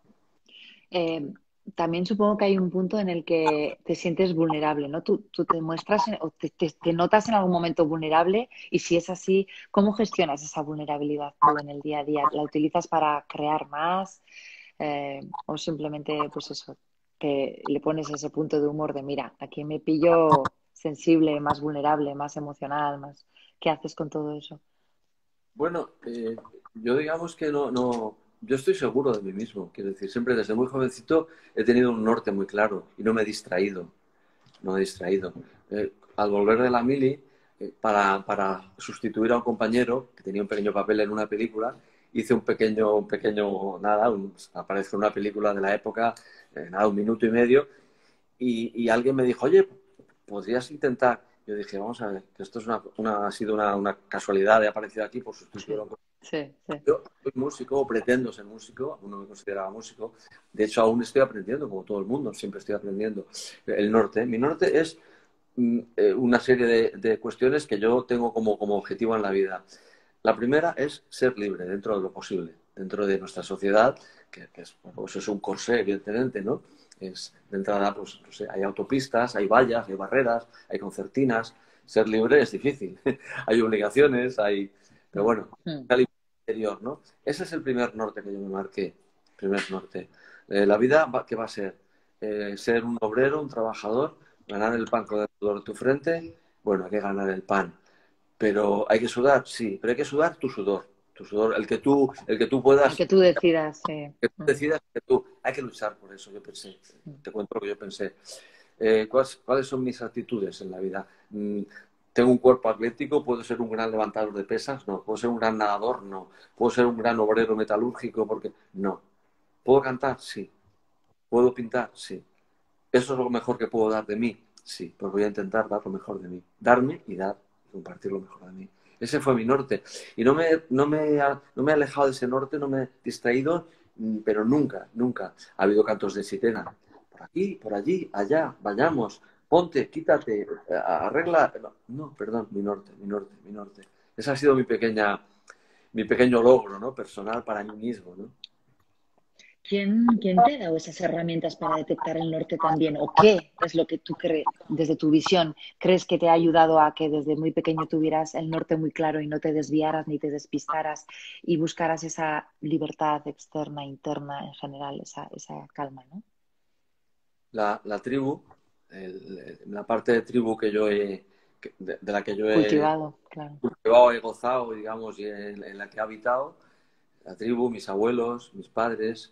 Eh, también supongo que hay un punto en el que te sientes vulnerable, ¿no? Tú, tú te muestras en, o te, te, te notas en algún momento vulnerable y si es así, ¿cómo gestionas esa vulnerabilidad tú en el día a día? ¿La utilizas para crear más? Eh, ¿o simplemente, pues eso, te, le pones ese punto de humor de, mira, aquí me pillo sensible, más vulnerable, más emocional, más... ¿Qué haces con todo eso? Bueno, eh, yo digamos que no, no, yo estoy seguro de mí mismo. Quiero decir, siempre desde muy jovencito he tenido un norte muy claro y no me he distraído. No me he distraído. Eh, al volver de la mili, eh, para, para sustituir a un compañero que tenía un pequeño papel en una película, hice un pequeño, un pequeño, nada, un, aparece una película de la época, eh, nada, un minuto y medio, y, y alguien me dijo, oye, ¿podrías intentar? Yo dije, vamos a ver, que esto es una, una- ha sido una, una casualidad, he aparecido aquí por sustituir a Sí, un compañero. sí, sí. Yo soy músico, o pretendo ser músico, aún no me consideraba músico. De hecho, aún estoy aprendiendo, como todo el mundo, siempre estoy aprendiendo. El norte, mi norte es mm, eh, una serie de, de cuestiones que yo tengo como, como objetivo en la vida. La primera es ser libre dentro de lo posible, dentro de nuestra sociedad, que, que es, bueno, eso es un corsé, evidentemente, ¿no? Es, de entrada, pues, no sé, hay autopistas, hay vallas, hay barreras, hay concertinas. Ser libre es difícil. Hay obligaciones, hay... Pero bueno, Mm. la libertad interior, ¿no? Ese es el primer norte que yo me marqué. Primer norte. Eh, la vida, va, ¿qué va a ser? Eh, ser un obrero, un trabajador, ganar el pan con el sudor de tu frente. Bueno, hay que ganar el pan. Pero hay que sudar, sí, pero hay que sudar tu sudor, tu sudor, el que tú, el que tú El que puedas, tú decidas, sí. que tú Mm, decidas que tú, hay que luchar por eso, yo pensé, mm. te cuento lo que yo pensé. Eh, ¿cuáles, ¿Cuáles son mis actitudes en la vida? Mm, ¿Tengo un cuerpo atlético? ¿Puedo ser un gran levantador de pesas? No. ¿Puedo ser un gran nadador? No. ¿Puedo ser un gran obrero metalúrgico? Porque no. ¿Puedo cantar? Sí. ¿Puedo pintar? Sí. ¿Eso es lo mejor que puedo dar de mí? Sí, pues voy a intentar dar lo mejor de mí. Darme y dar y compartir lo mejor de mí. Ese fue mi norte. Y no me, no me, ha, no me he alejado de ese norte, no me he distraído, pero nunca, nunca ha habido cantos de sirena. Por aquí, por allí, allá, vayamos, ponte, quítate, arregla. No, no, perdón, mi norte, mi norte, mi norte. Ese ha sido mi pequeña, mi pequeño logro, ¿no? Personal para mí mismo, ¿no? ¿Quién, quién te ha dado esas herramientas para detectar el norte también? ¿O qué es lo que tú crees, desde tu visión, crees que te ha ayudado a que desde muy pequeño tuvieras el norte muy claro y no te desviaras ni te despistaras y buscaras esa libertad externa, interna, en general, esa, esa calma, ¿no? La, la tribu, el, la parte de tribu que yo he, que- de, de la que yo he Cultivado, claro. cultivado, he gozado, digamos, y en, en la que he habitado, la tribu, mis abuelos, mis padres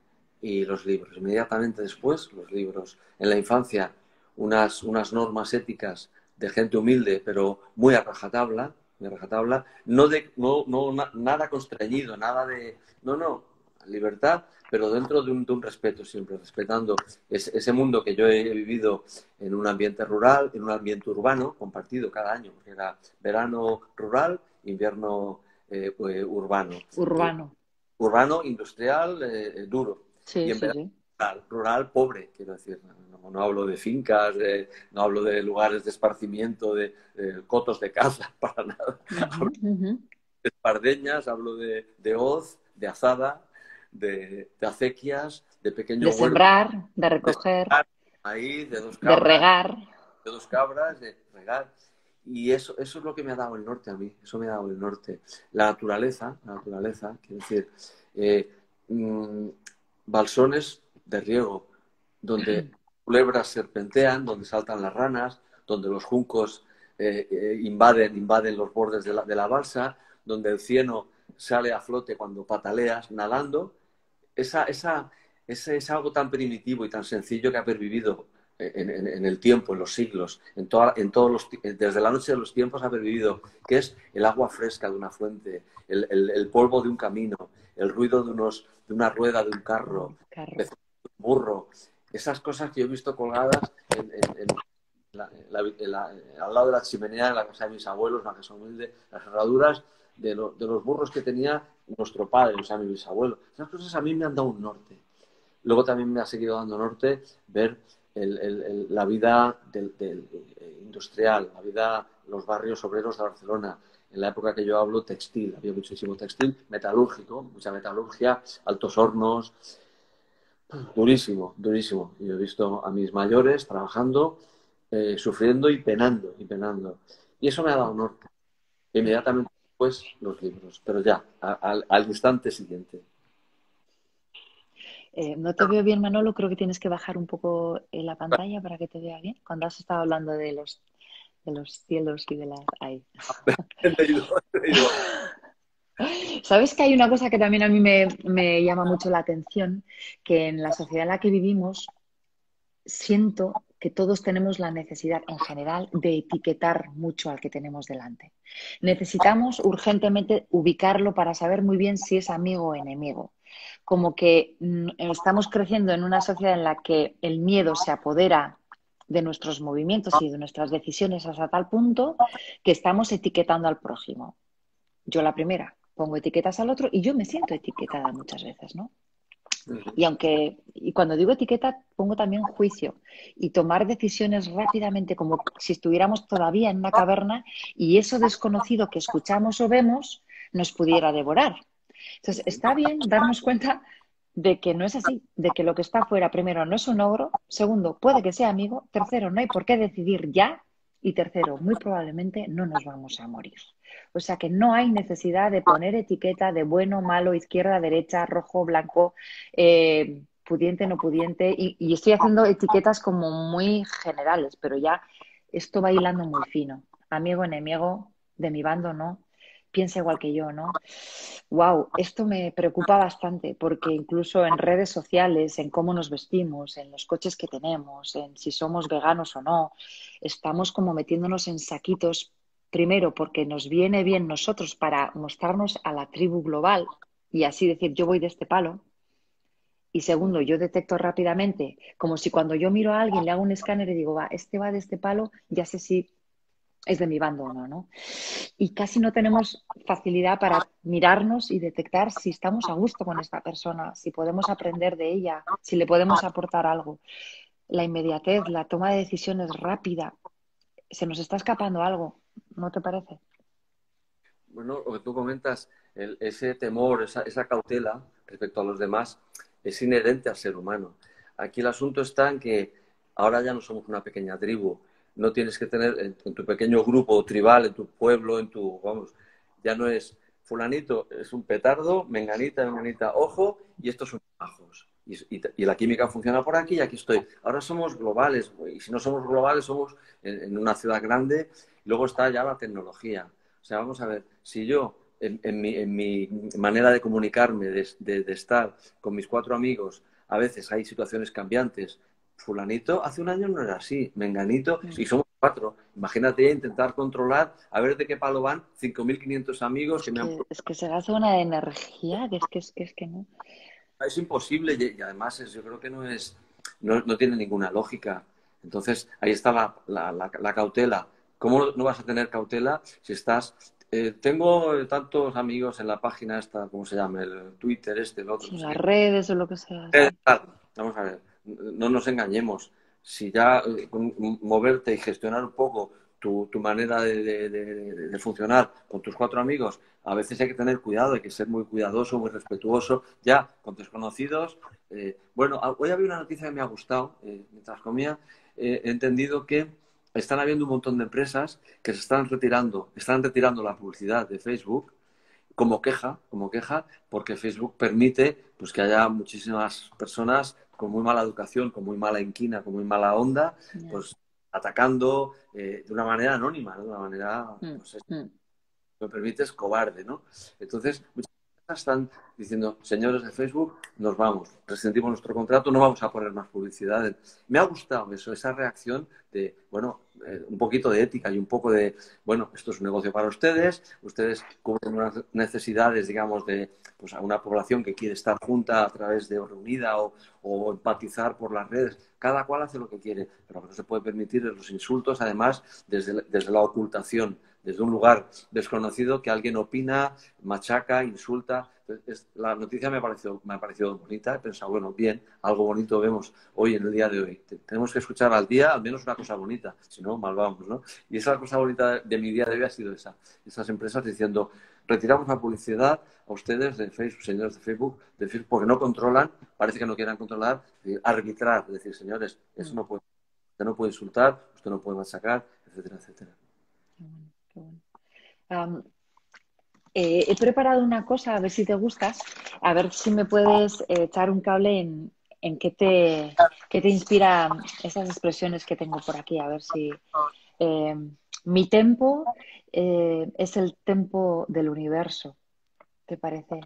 y los libros. Inmediatamente después, los libros. En la infancia, unas, unas normas éticas de gente humilde, pero muy a rajatabla, muy a rajatabla, no, de, no, no na- nada constreñido, nada de... No, no, libertad, pero dentro de un, de un respeto siempre, respetando ese, ese mundo que yo he vivido en un ambiente rural, en un ambiente urbano, compartido cada año, porque era verano rural, invierno eh, pues, urbano. Eh, Urbano. urbano, industrial, eh, duro. Y Sí, en sí, verano sí. rural, rural, pobre, quiero decir. No, no hablo de fincas, de- no hablo de lugares de esparcimiento, de, de cotos de caza, para nada. Ujú, Hablo ujú. de espardeñas, hablo de, de hoz, de azada, de, de acequias, de pequeño De huerto, sembrar, de de recoger, secar, ahí, de dos de cabras, regar. de dos cabras, de regar. Y eso, eso es lo que me ha dado el norte a mí, eso me ha dado el norte. La naturaleza, la naturaleza, quiero decir, eh, mm, balsones de riego, donde culebras serpentean, donde saltan las ranas, donde los juncos eh, eh, invaden, invaden los bordes de la, de la balsa, donde el cieno sale a flote cuando pataleas nadando. Esa, esa, ese es algo tan primitivo y tan sencillo que ha pervivido en, en, en el tiempo, en los siglos, en, toda, en todos los, desde la noche de los tiempos ha pervivido, que es el agua fresca de una fuente, el, el, el polvo de un camino, el ruido de, unos, de una rueda de un carro, Carro. de un burro, esas cosas que yo he visto colgadas en, en, en la, la, la, al lado de la chimenea en la casa de mis abuelos, una casa humilde, las herraduras de, lo, de los burros que tenía nuestro padre, o sea, mi bisabuelo. Esas cosas a mí me han dado un norte. Luego también me ha seguido dando norte ver el, el, el, la vida del, del, eh, industrial, la vida, los barrios obreros de Barcelona. En la época que yo hablo, textil, había muchísimo textil, metalúrgico, mucha metalurgia, altos hornos, durísimo, durísimo. Yo he visto a mis mayores trabajando, eh, sufriendo y penando, y penando. Y eso me ha dado norte. Inmediatamente después los libros, pero ya, a, a, al instante siguiente. Eh, no te veo bien, Manolo. Creo que tienes que bajar un poco eh, la pantalla para que te vea bien. Cuando has estado hablando de los, de los cielos y de las... Ay. He leído, he leído. ¿Sabes que hay una cosa que también a mí me, me llama mucho la atención? Que en la sociedad en la que vivimos siento que todos tenemos la necesidad en general de etiquetar mucho al que tenemos delante. Necesitamos urgentemente ubicarlo para saber muy bien si es amigo o enemigo. Como que mm, estamos creciendo en una sociedad en la que el miedo se apodera de nuestros movimientos y de nuestras decisiones hasta tal punto que estamos etiquetando al prójimo. Yo la primera, pongo etiquetas al otro y yo me siento etiquetada muchas veces, ¿no? Y aunque, y cuando digo etiqueta, pongo también juicio y tomar decisiones rápidamente, como si estuviéramos todavía en una caverna y eso desconocido que escuchamos o vemos nos pudiera devorar. Entonces, está bien darnos cuenta de que no es así, de que lo que está afuera, primero, no es un ogro, segundo, puede que sea amigo, tercero, no hay por qué decidir ya y tercero, muy probablemente no nos vamos a morir. O sea que no hay necesidad de poner etiqueta de bueno, malo, izquierda, derecha, rojo, blanco, eh, pudiente, no pudiente. Y, y estoy haciendo etiquetas como muy generales, pero ya esto va hilando muy fino. Amigo, enemigo, de mi bando, no. Piensa igual que yo, ¿no? Wow, esto me preocupa bastante porque incluso en redes sociales, en cómo nos vestimos, en los coches que tenemos, en si somos veganos o no, estamos como metiéndonos en saquitos. Primero, porque nos viene bien nosotros para mostrarnos a la tribu global y así decir, yo voy de este palo. Y segundo, yo detecto rápidamente, como si cuando yo miro a alguien, le hago un escáner y digo, va, este va de este palo, ya sé si es de mi bando o no, ¿no? Y casi no tenemos facilidad para mirarnos y detectar si estamos a gusto con esta persona, si podemos aprender de ella, si le podemos aportar algo. La inmediatez, la toma de decisiones rápida, se nos está escapando algo, ¿no te parece? Bueno, lo que tú comentas, el, ese temor, esa, esa cautela respecto a los demás, es inherente al ser humano. Aquí el asunto está en que ahora ya no somos una pequeña tribu. No tienes que tener en, en tu pequeño grupo tribal, en tu pueblo, en tu, vamos, ya no es fulanito, es un petardo, menganita, menganita, ojo, y estos son majos. Y, y, y la química funciona por aquí y aquí estoy. Ahora somos globales, y si no somos globales, somos en, en una ciudad grande. Y luego está ya la tecnología. O sea, vamos a ver, si yo en, en, mi, en mi manera de comunicarme, de, de, de estar con mis cuatro amigos, a veces hay situaciones cambiantes. Fulanito hace un año no era así, menganito, y somos cuatro. Imagínate intentar controlar, a ver de qué palo van cinco mil quinientos amigos Es que me han... que, es que se gasta una energía que es que es que, es que no. Es imposible y, y además es, yo creo que no es, no, no tiene ninguna lógica. Entonces, ahí está la, la, la, la cautela. ¿Cómo no vas a tener cautela si estás... Eh, tengo tantos amigos en la página esta, ¿cómo se llama? El Twitter, este, el otro, Sí, no en sé las qué. redes o lo que sea, Eh, sí. Vamos a ver, no nos engañemos. Si ya eh, moverte y gestionar un poco tu, tu manera de, de, de, de funcionar con tus cuatro amigos, a veces hay que tener cuidado, hay que ser muy cuidadoso, muy respetuoso, ya con desconocidos. Eh, bueno, hoy había una noticia que me ha gustado, eh, mientras comía, eh, he entendido que están habiendo un montón de empresas que se están retirando, están retirando la publicidad de Facebook como queja, como queja, porque Facebook permite pues, que haya muchísimas personas con muy mala educación, con muy mala inquina, con muy mala onda, Yeah. pues atacando eh, de una manera anónima, ¿no? De una manera, Mm, pues, mm. me permites, cobarde, ¿no? Entonces, muchas personas están diciendo, señores de Facebook, nos vamos, rescindimos nuestro contrato, no vamos a poner más publicidad. Me ha gustado eso, esa reacción de, bueno, eh, un poquito de ética y un poco de, bueno, esto es un negocio para ustedes, ustedes cubren unas necesidades, digamos, de pues, a una población que quiere estar junta a través de reunida o, o empatizar por las redes. Cada cual hace lo que quiere, pero lo que no se puede permitir es los insultos, además, desde, desde la ocultación, desde un lugar desconocido que alguien opina, machaca, insulta. Es, la noticia me ha, parecido, me ha parecido bonita. He pensado, bueno, bien, algo bonito vemos hoy en el día de hoy. Tenemos que escuchar al día al menos una cosa bonita, si no, mal vamos, ¿no? Y esa cosa bonita de mi día de hoy ha sido esa. Esas empresas diciendo, retiramos la publicidad a ustedes de Facebook, señores de Facebook, de Facebook porque no controlan, parece que no quieran controlar, arbitrar, decir, señores, eso no puede, usted no puede insultar, usted no puede machacar, etcétera, etcétera. Qué bueno, qué bueno. Um, eh, he preparado una cosa, a ver si te gustas, a ver si me puedes eh, echar un cable en, en qué te, qué te inspira esas expresiones que tengo por aquí, a ver si... Eh, Mi tempo eh, es el tempo del universo, ¿te parece?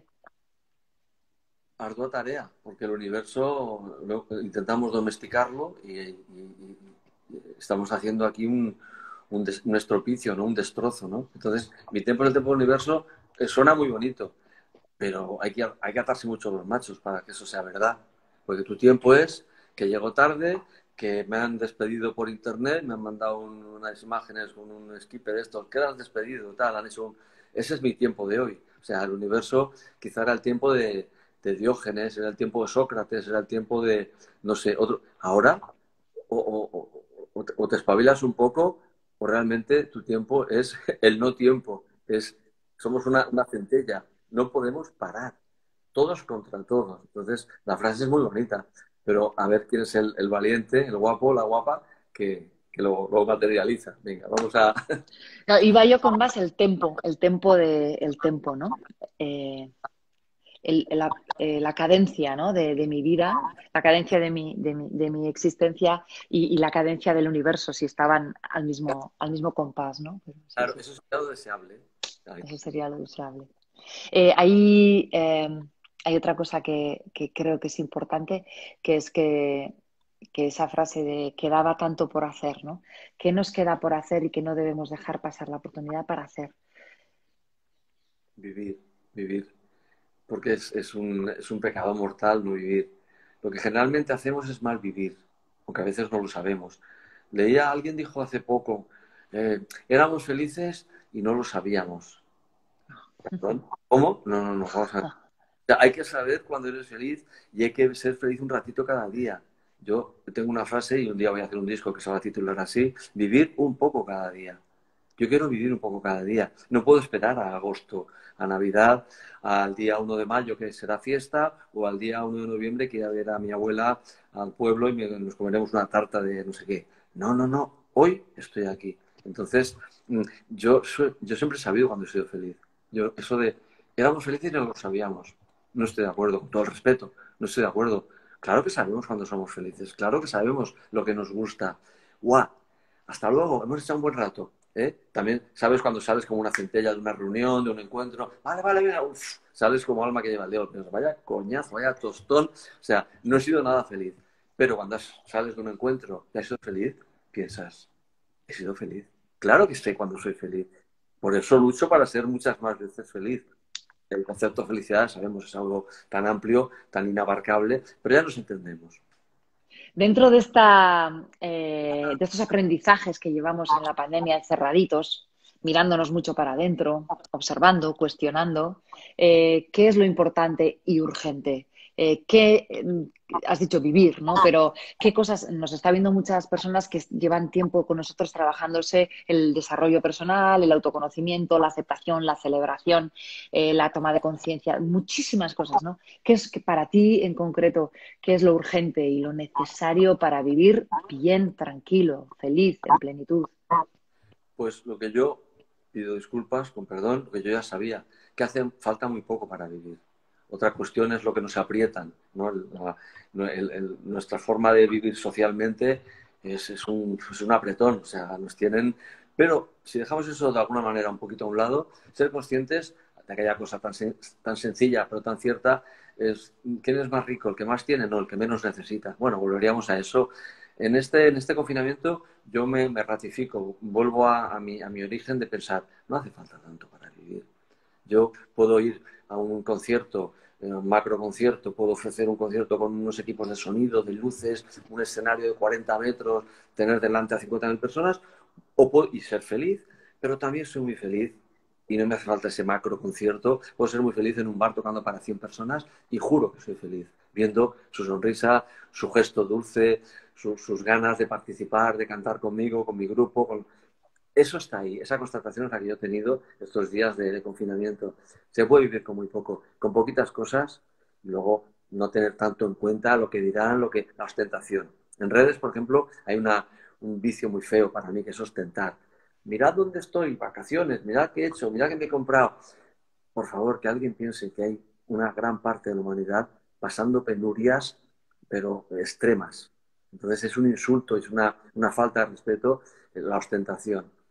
Ardua tarea, porque el universo lo, intentamos domesticarlo y, y, y estamos haciendo aquí un, un, des, un, estropicio, ¿no? Un destrozo, ¿no? Entonces, mi tiempo es el tiempo del universo, eh, suena muy bonito, pero hay que, hay que atarse mucho los machos para que eso sea verdad. Porque tu tiempo es que llego tarde, que me han despedido por internet, me han mandado un, unas imágenes con un skipper esto, que has despedido, tal, han hecho un... Ese es mi tiempo de hoy. O sea, el universo quizá era el tiempo de, de Diógenes, era el tiempo de Sócrates, era el tiempo de, no sé, otro. Ahora, o, o, o, o te espabilas un poco, o realmente tu tiempo es el no tiempo. Es, somos una, una centella. No podemos parar. Todos contra todos. Entonces, la frase es muy bonita, pero a ver quién es el, el valiente, el guapo, la guapa, que, que lo, lo, materializa. Venga, vamos a... No, iba yo con más el tempo, el tempo de, el tempo, ¿no? Eh, el, la, eh, la, cadencia, ¿no? de, de, mi vida, la cadencia de mi, de mi, de mi existencia y, y, la cadencia del universo, si estaban al mismo, al mismo compás, ¿no? Pero, sí, claro, sí. eso sería lo deseable. Ahí. Eso sería lo deseable. Eh, ahí eh, hay otra cosa que, que, creo que es importante, que es que, que esa frase de quedaba tanto por hacer, ¿no? ¿Qué nos queda por hacer y que no debemos dejar pasar la oportunidad para hacer? Vivir, vivir. Porque es, es, un, es un pecado mortal no vivir. Lo que generalmente hacemos es mal vivir, aunque a veces no lo sabemos. Leía, alguien dijo hace poco, eh, éramos felices y no lo sabíamos. ¿Perdón? ¿Cómo? No, no, no, vamos a ver. O sea, hay que saber cuándo eres feliz y hay que ser feliz un ratito cada día. Yo tengo una frase y un día voy a hacer un disco que se va a titular así, vivir un poco cada día. Yo quiero vivir un poco cada día. No puedo esperar a agosto, a Navidad, al día uno de mayo que será fiesta o al día uno de noviembre que ir a ver a mi abuela al pueblo y nos comeremos una tarta de no sé qué. No, no, no. Hoy estoy aquí. Entonces, yo, yo siempre he sabido cuando he sido feliz. Yo, eso de éramos felices y no lo sabíamos. No estoy de acuerdo, con todo el respeto. No estoy de acuerdo. Claro que sabemos cuando somos felices. Claro que sabemos lo que nos gusta. ¡Guau! Hasta luego, hemos echado un buen rato. ¿Eh? También sabes cuando sales como una centella de una reunión, de un encuentro. Vale, vale, mira, uf, sales como alma que lleva el dedo. Pero vaya coñazo, vaya tostón. O sea, no he sido nada feliz. Pero cuando sales de un encuentro y has sido feliz, piensas, he sido feliz. Claro que sé cuando soy feliz. Por eso lucho para ser muchas más veces feliz. El concepto de felicidad, sabemos, es algo tan amplio, tan inabarcable, pero ya nos entendemos. Dentro de, esta, eh, de estos aprendizajes que llevamos en la pandemia encerraditos, mirándonos mucho para adentro, observando, cuestionando, eh, ¿qué es lo importante y urgente? Eh, ¿qué, has dicho vivir, ¿no? Pero ¿qué cosas? Nos está viendo muchas personas que llevan tiempo con nosotros trabajándose el desarrollo personal, el autoconocimiento, la aceptación, la celebración, eh, la toma de conciencia, muchísimas cosas, ¿no? ¿Qué es que para ti en concreto, qué es lo urgente y lo necesario para vivir bien, tranquilo, feliz, en plenitud? Pues lo que yo pido disculpas, con perdón, lo que yo ya sabía, que hace falta muy poco para vivir. Otra cuestión es lo que nos aprietan, ¿no? El, la, el, el, nuestra forma de vivir socialmente es, es, un, es un apretón, o sea, nos tienen... Pero si dejamos eso de alguna manera un poquito a un lado, ser conscientes de aquella cosa tan, tan sencilla pero tan cierta, es ¿quién es más rico? ¿El que más tiene? No, el que menos necesita. Bueno, volveríamos a eso. En este, en este confinamiento yo me, me ratifico, vuelvo a, a, mi, a mi origen de pensar, no hace falta tanto para vivir. Yo puedo ir a un concierto, un macro concierto, puedo ofrecer un concierto con unos equipos de sonido, de luces, un escenario de cuarenta metros, tener delante a cincuenta mil personas o puedo, y ser feliz, pero también soy muy feliz y no me hace falta ese macro concierto. Puedo ser muy feliz en un bar tocando para cien personas y juro que soy feliz, viendo su sonrisa, su gesto dulce, su, sus ganas de participar, de cantar conmigo, con mi grupo. Con... Eso está ahí, esa constatación es la que yo he tenido estos días de, de confinamiento. Se puede vivir con muy poco, con poquitas cosas, y luego no tener tanto en cuenta lo que dirán, lo que la ostentación. En redes, por ejemplo, hay una, un vicio muy feo para mí que es ostentar. Mirad dónde estoy, vacaciones, mirad qué he hecho, mirad qué me he comprado. Por favor, que alguien piense que hay una gran parte de la humanidad pasando penurias, pero extremas. Entonces es un insulto, es una, una falta de respeto la ostentación.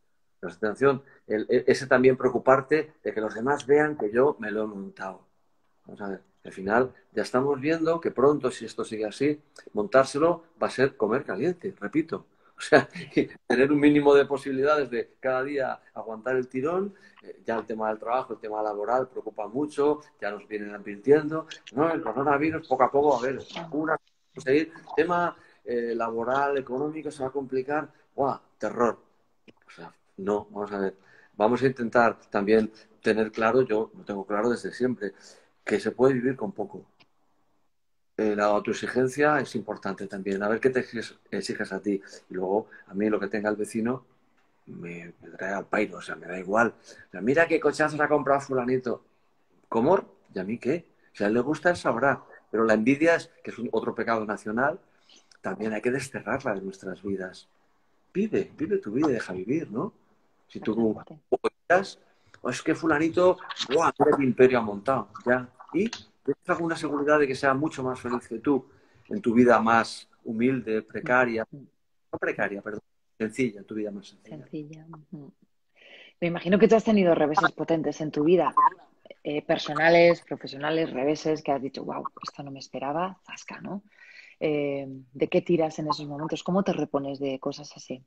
Presta atención. El, el, ese también preocuparte de que los demás vean que yo me lo he montado. Vamos a ver. Al final ya estamos viendo que pronto, si esto sigue así, montárselo va a ser comer caliente, repito. O sea, tener un mínimo de posibilidades de cada día aguantar el tirón. Eh, ya el tema del trabajo, el tema laboral preocupa mucho, ya nos vienen advirtiendo. No, el coronavirus poco a poco, a ver, una, conseguir. Tema eh, laboral, económico, se va a complicar. ¡Guau! Terror. O sea, no, vamos a ver. Vamos a intentar también tener claro, yo lo tengo claro desde siempre, que se puede vivir con poco. Eh, la autoexigencia es importante también. A ver qué te exiges, exiges a ti. Y luego, a mí lo que tenga el vecino me, me trae al pairo. O sea, me da igual. O sea, mira qué cochazo se ha comprado fulanito. ¿Cómo? ¿Y a mí qué? Si a él le gusta, él sabrá. Pero la envidia, es, que es un, otro pecado nacional, también hay que desterrarla de nuestras vidas. Vive, vive tu vida y deja vivir, ¿no? Si tú miras, o es que fulanito, ¡buah! Mira qué imperio ha montado, ya. Y tienes alguna seguridad de que sea mucho más feliz que tú en tu vida más humilde, precaria, no precaria, perdón, sencilla, en tu vida más sencilla. Sencilla. Me imagino que tú has tenido reveses potentes en tu vida, eh, personales, profesionales, reveses que has dicho, wow, esto no me esperaba, zasca, ¿no? Eh, ¿de qué tiras en esos momentos? ¿Cómo te repones de cosas así?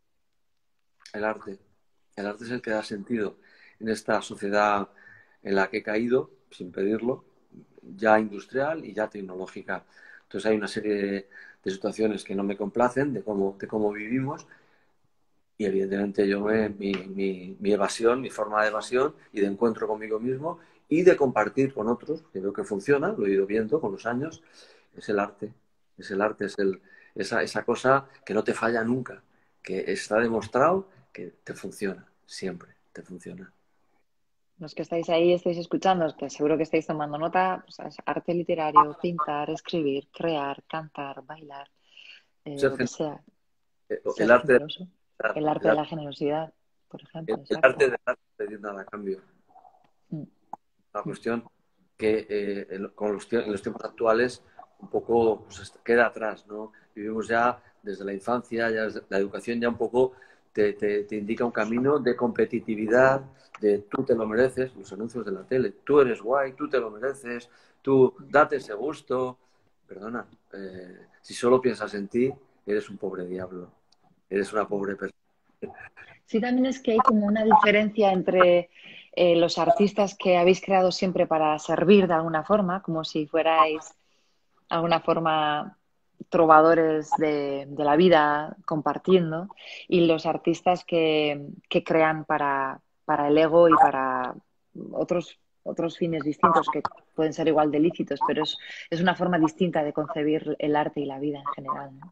El arte. El arte es el que da sentido en esta sociedad en la que he caído, sin pedirlo, ya industrial y ya tecnológica. Entonces hay una serie de, de situaciones que no me complacen de cómo, de cómo vivimos y evidentemente yo me, mi, mi, mi evasión, mi forma de evasión y de encuentro conmigo mismo y de compartir con otros, que veo que funciona, lo he ido viendo con los años, es el arte. Es el arte, es el, esa, esa cosa que no te falla nunca, que está demostrado que te funciona, siempre te funciona. Los que estáis ahí, estáis escuchando, que seguro que estáis tomando nota, pues, es arte literario, pintar, escribir, crear, cantar, bailar, eh, Ser lo que gen- sea, el ser arte de, generoso. El arte el, de la generosidad, por ejemplo, el exacto. arte de dar sin pedir nada a cambio. Mm. Una cuestión que eh, en, con los, en los tiempos actuales un poco pues, queda atrás, ¿no? Vivimos ya desde la infancia, ya desde, la educación ya un poco te, te, te indica un camino de competitividad, de tú te lo mereces, los anuncios de la tele, tú eres guay, tú te lo mereces, tú date ese gusto. Perdona, eh, si solo piensas en ti, eres un pobre diablo, eres una pobre persona. Sí, también es que hay como una diferencia entre eh, los artistas que habéis creado siempre para servir de alguna forma, como si fuerais de alguna forma trovadores de, de la vida compartiendo, y los artistas que, que crean para, para el ego y para otros, otros fines distintos que pueden ser igual de lícitos, pero es, es una forma distinta de concebir el arte y la vida en general, ¿no?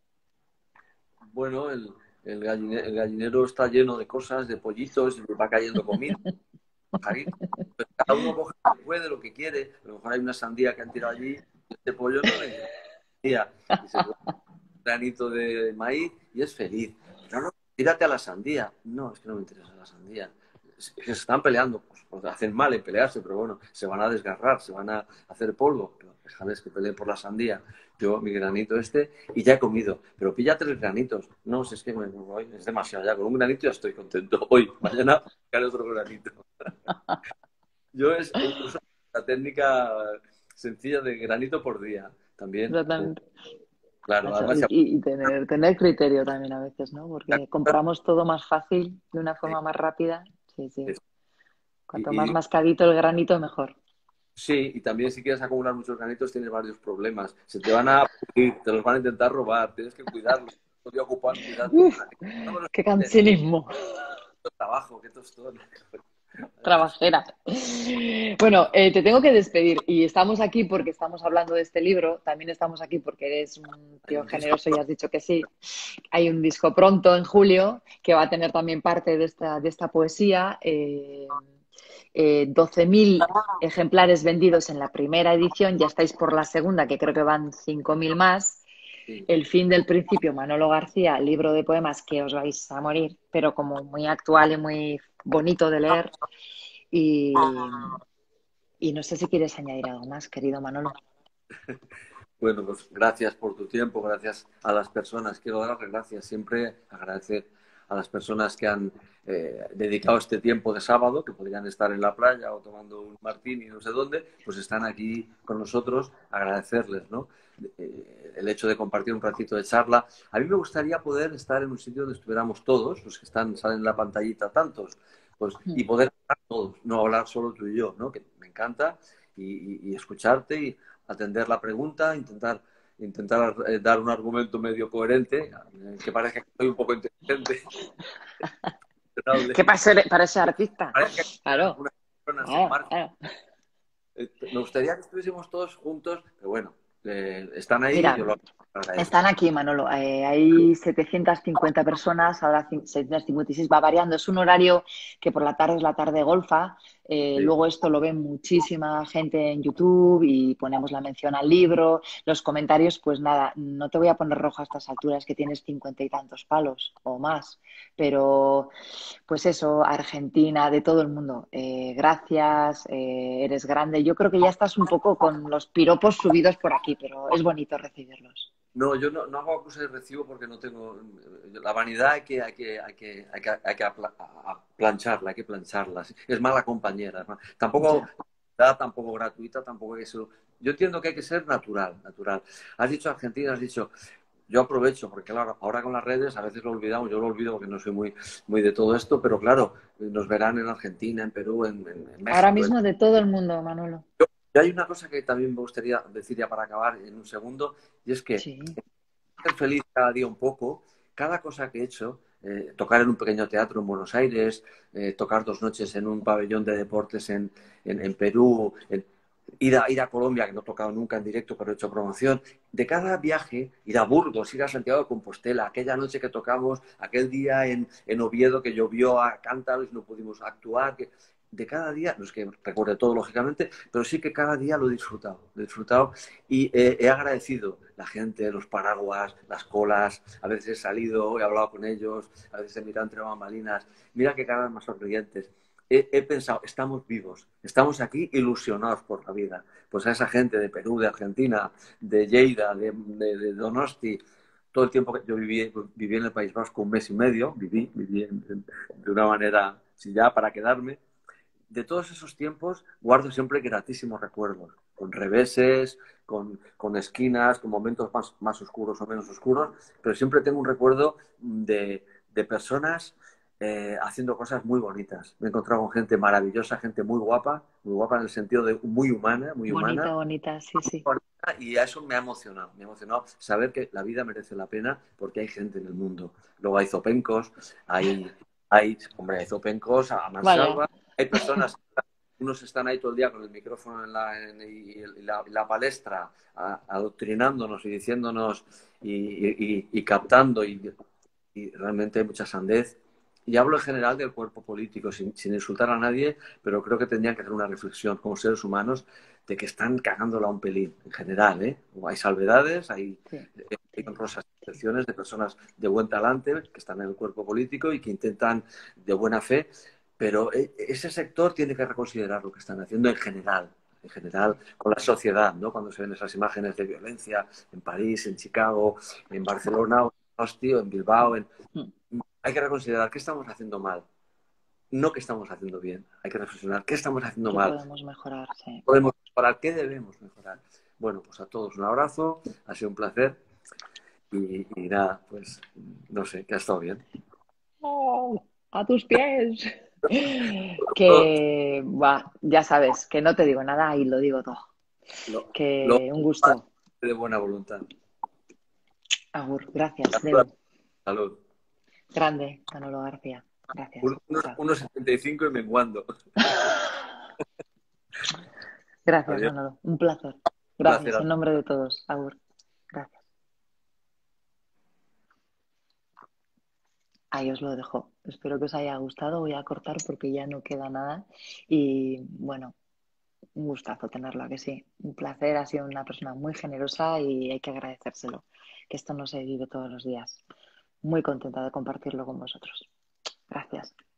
Bueno, el, el, galline, el gallinero está lleno de cosas, de pollitos, y va cayendo comida. Cada uno coge lo que puede, lo que quiere. A lo mejor hay una sandía que han tirado allí, y este pollo no le interesa. Y se pone un granito de maíz y es feliz. No, no, tírate a la sandía. No, es que no me interesa la sandía. Es que se están peleando, pues, pues hacen mal en pelearse, pero bueno, se van a desgarrar, se van a hacer polvo. Pero déjales que peleen por la sandía. Yo, mi granito este, y ya he comido. Pero pilla tres granitos. No, si es que me, me, es demasiado ya. Con un granito ya estoy contento. Hoy, mañana, buscaré otro granito. Yo es, uso la técnica sencilla de granito por día también. Exactamente. Claro, Eso, además, y, y tener, tener criterio también a veces, ¿no? Porque compramos todo más fácil, de una forma más rápida. Sí, sí. Cuanto y, más y, mascadito el granito, mejor. sí, y también si quieres acumular muchos granitos tienes varios problemas. Se te van a pudrir, te los van a intentar robar, tienes que cuidarlos. Estoy ocupado cuidando. ¡Uf! No me los ¡Qué quites, cansinismo! qué trabajo, qué tostón. Trabajera. Bueno, eh, te tengo que despedir y estamos aquí porque estamos hablando de este libro, también estamos aquí porque eres un Hay tío un disco. generoso y has dicho que sí. Hay un disco pronto en julio que va a tener también parte de esta, de esta poesía. Eh, eh, doce mil ejemplares vendidos en la primera edición, ya estáis por la segunda, que creo que van cinco mil más. Sí. El fin del principio, Manolo García, libro de poemas que os vais a morir, pero como muy actual y muy bonito de leer. Y, y no sé si quieres añadir algo más, querido Manolo. Bueno, pues gracias por tu tiempo, gracias a las personas. Quiero dar las gracias, siempre agradecer a las personas que han eh, dedicado este tiempo de sábado, que podrían estar en la playa o tomando un martini no sé dónde, pues están aquí con nosotros, agradecerles, ¿no? Eh, el hecho de compartir un ratito de charla. A mí me gustaría poder estar en un sitio donde estuviéramos todos, los que están, salen en la pantallita tantos, pues, y poder hablar todos, no hablar solo tú y yo, ¿no? Que me encanta, y, y, y escucharte y atender la pregunta, intentar intentar eh, dar un argumento medio coherente, eh, que parezca que soy un poco inteligente. ¿Qué parece, parece artista? Parezca Claro. una persona sin Claro, margen. claro. Eh, me gustaría que estuviésemos todos juntos, pero bueno, eh, están ahí y Mira, yo lo agradezco. están aquí, Manolo. Eh, hay setecientas cincuenta personas, ahora setecientas cincuenta y seis, va variando. Es un horario que por la tarde es la tarde golfa. Eh, Sí. luego esto lo ve muchísima gente en YouTube y ponemos la mención al libro. Los comentarios, pues nada, no te voy a poner rojo a estas alturas que tienes cincuenta y tantos palos o más. Pero, pues eso, Argentina, de todo el mundo. Eh, gracias, eh, eres grande. Yo creo que ya estás un poco con los piropos subidos por aquí, pero es bonito recibirlos. No, yo no, no hago acusa de recibo porque no tengo... La vanidad hay que, hay que, hay que, hay que, hay que apla- a- plancharla, hay que plancharla. Es mala compañera. ¿No? Tampoco, Ya. tampoco gratuita, tampoco hay que ser... Yo entiendo que hay que ser natural, natural. Has dicho Argentina, has dicho... Yo aprovecho, porque claro, ahora con las redes a veces lo olvidamos, yo lo olvido porque no soy muy, muy de todo esto, pero claro, nos verán en Argentina, en Perú, en, en, en Ahora México. mismo de todo el mundo, Manolo. Y hay una cosa que también me gustaría decir ya para acabar en un segundo, y es que Sí. ser feliz cada día un poco, cada cosa que he hecho, eh, tocar en un pequeño teatro en Buenos Aires, eh, tocar dos noches en un pabellón de deportes en, en, en Perú, en, ir, a, ir a Colombia, que no he tocado nunca en directo, pero he hecho promoción, de cada viaje, ir a Burgos, ir a Santiago de Compostela, aquella noche que tocamos, aquel día en, en Oviedo que llovió a cántaros y no pudimos actuar, que, de cada día, no es que recuerde todo lógicamente, pero sí que cada día lo he disfrutado, lo he disfrutado y eh, he agradecido la gente, los paraguas, las colas, a veces he salido, he hablado con ellos, a veces he mirado entre bambalinas, mira qué caras más sonrientes. He, he pensado, estamos vivos, estamos aquí ilusionados por la vida. Pues a esa gente de Perú, de Argentina, de Lleida, de, de, de Donosti, todo el tiempo que yo viví, viví en el País Vasco un mes y medio, viví, viví en, en, de una manera, si ya para quedarme, de todos esos tiempos guardo siempre gratísimos recuerdos, con reveses, con, con esquinas, con momentos más, más oscuros o menos oscuros, pero siempre tengo un recuerdo de, de personas eh, haciendo cosas muy bonitas. Me he encontrado con gente maravillosa, gente muy guapa, muy guapa en el sentido de muy humana, muy humana, Bonita, bonita, sí, sí. y a eso me ha emocionado, me ha emocionado saber que la vida merece la pena porque hay gente en el mundo. Luego hay zopencos, hay, hay hombre, hay zopencos a Vaya. mansalva, hay personas, unos están ahí todo el día con el micrófono en la, en, y la, la palestra, a, adoctrinándonos y diciéndonos y, y, y captando, y, y realmente hay mucha sandez. Y hablo en general del cuerpo político, sin, sin insultar a nadie, pero creo que tendrían que hacer una reflexión como seres humanos de que están cagándola un pelín, en general, ¿eh? Hay salvedades, hay, Sí, hay sí, honrosas sí. excepciones de personas de buen talante que están en el cuerpo político y que intentan de buena fe, pero ese sector tiene que reconsiderar lo que están haciendo en general, en general, con la sociedad, ¿no? Cuando se ven esas imágenes de violencia en París, en Chicago, en Barcelona, o en Ostia, en Bilbao, en... hay que reconsiderar qué estamos haciendo mal, no qué estamos haciendo bien. Hay que reflexionar qué estamos haciendo ¿Qué mal, podemos mejorar? Sí. podemos mejorar, qué debemos mejorar. Bueno, pues a todos un abrazo, ha sido un placer y, y nada, pues no sé, que ha estado bien. Oh, a tus pies. Que, va, ya sabes, que no te digo nada y lo digo todo. Lo, lo Que un gusto. de buena voluntad. Agur, gracias, Deu. Salud. Grande, Manolo García. Gracias. Unos, Chao. unos setenta y cinco y menguando. Gracias, Adiós. Manolo. Un placer. Un placer. Gracias, en nombre de todos. Agur. Gracias. Ahí os lo dejo. Espero que os haya gustado. Voy a cortar porque ya no queda nada. Y bueno, un gustazo tenerlo, ¿a que sí? Un placer. Ha sido una persona muy generosa y hay que agradecérselo. Que esto no se vive todos los días. Muy contenta de compartirlo con vosotros. Gracias.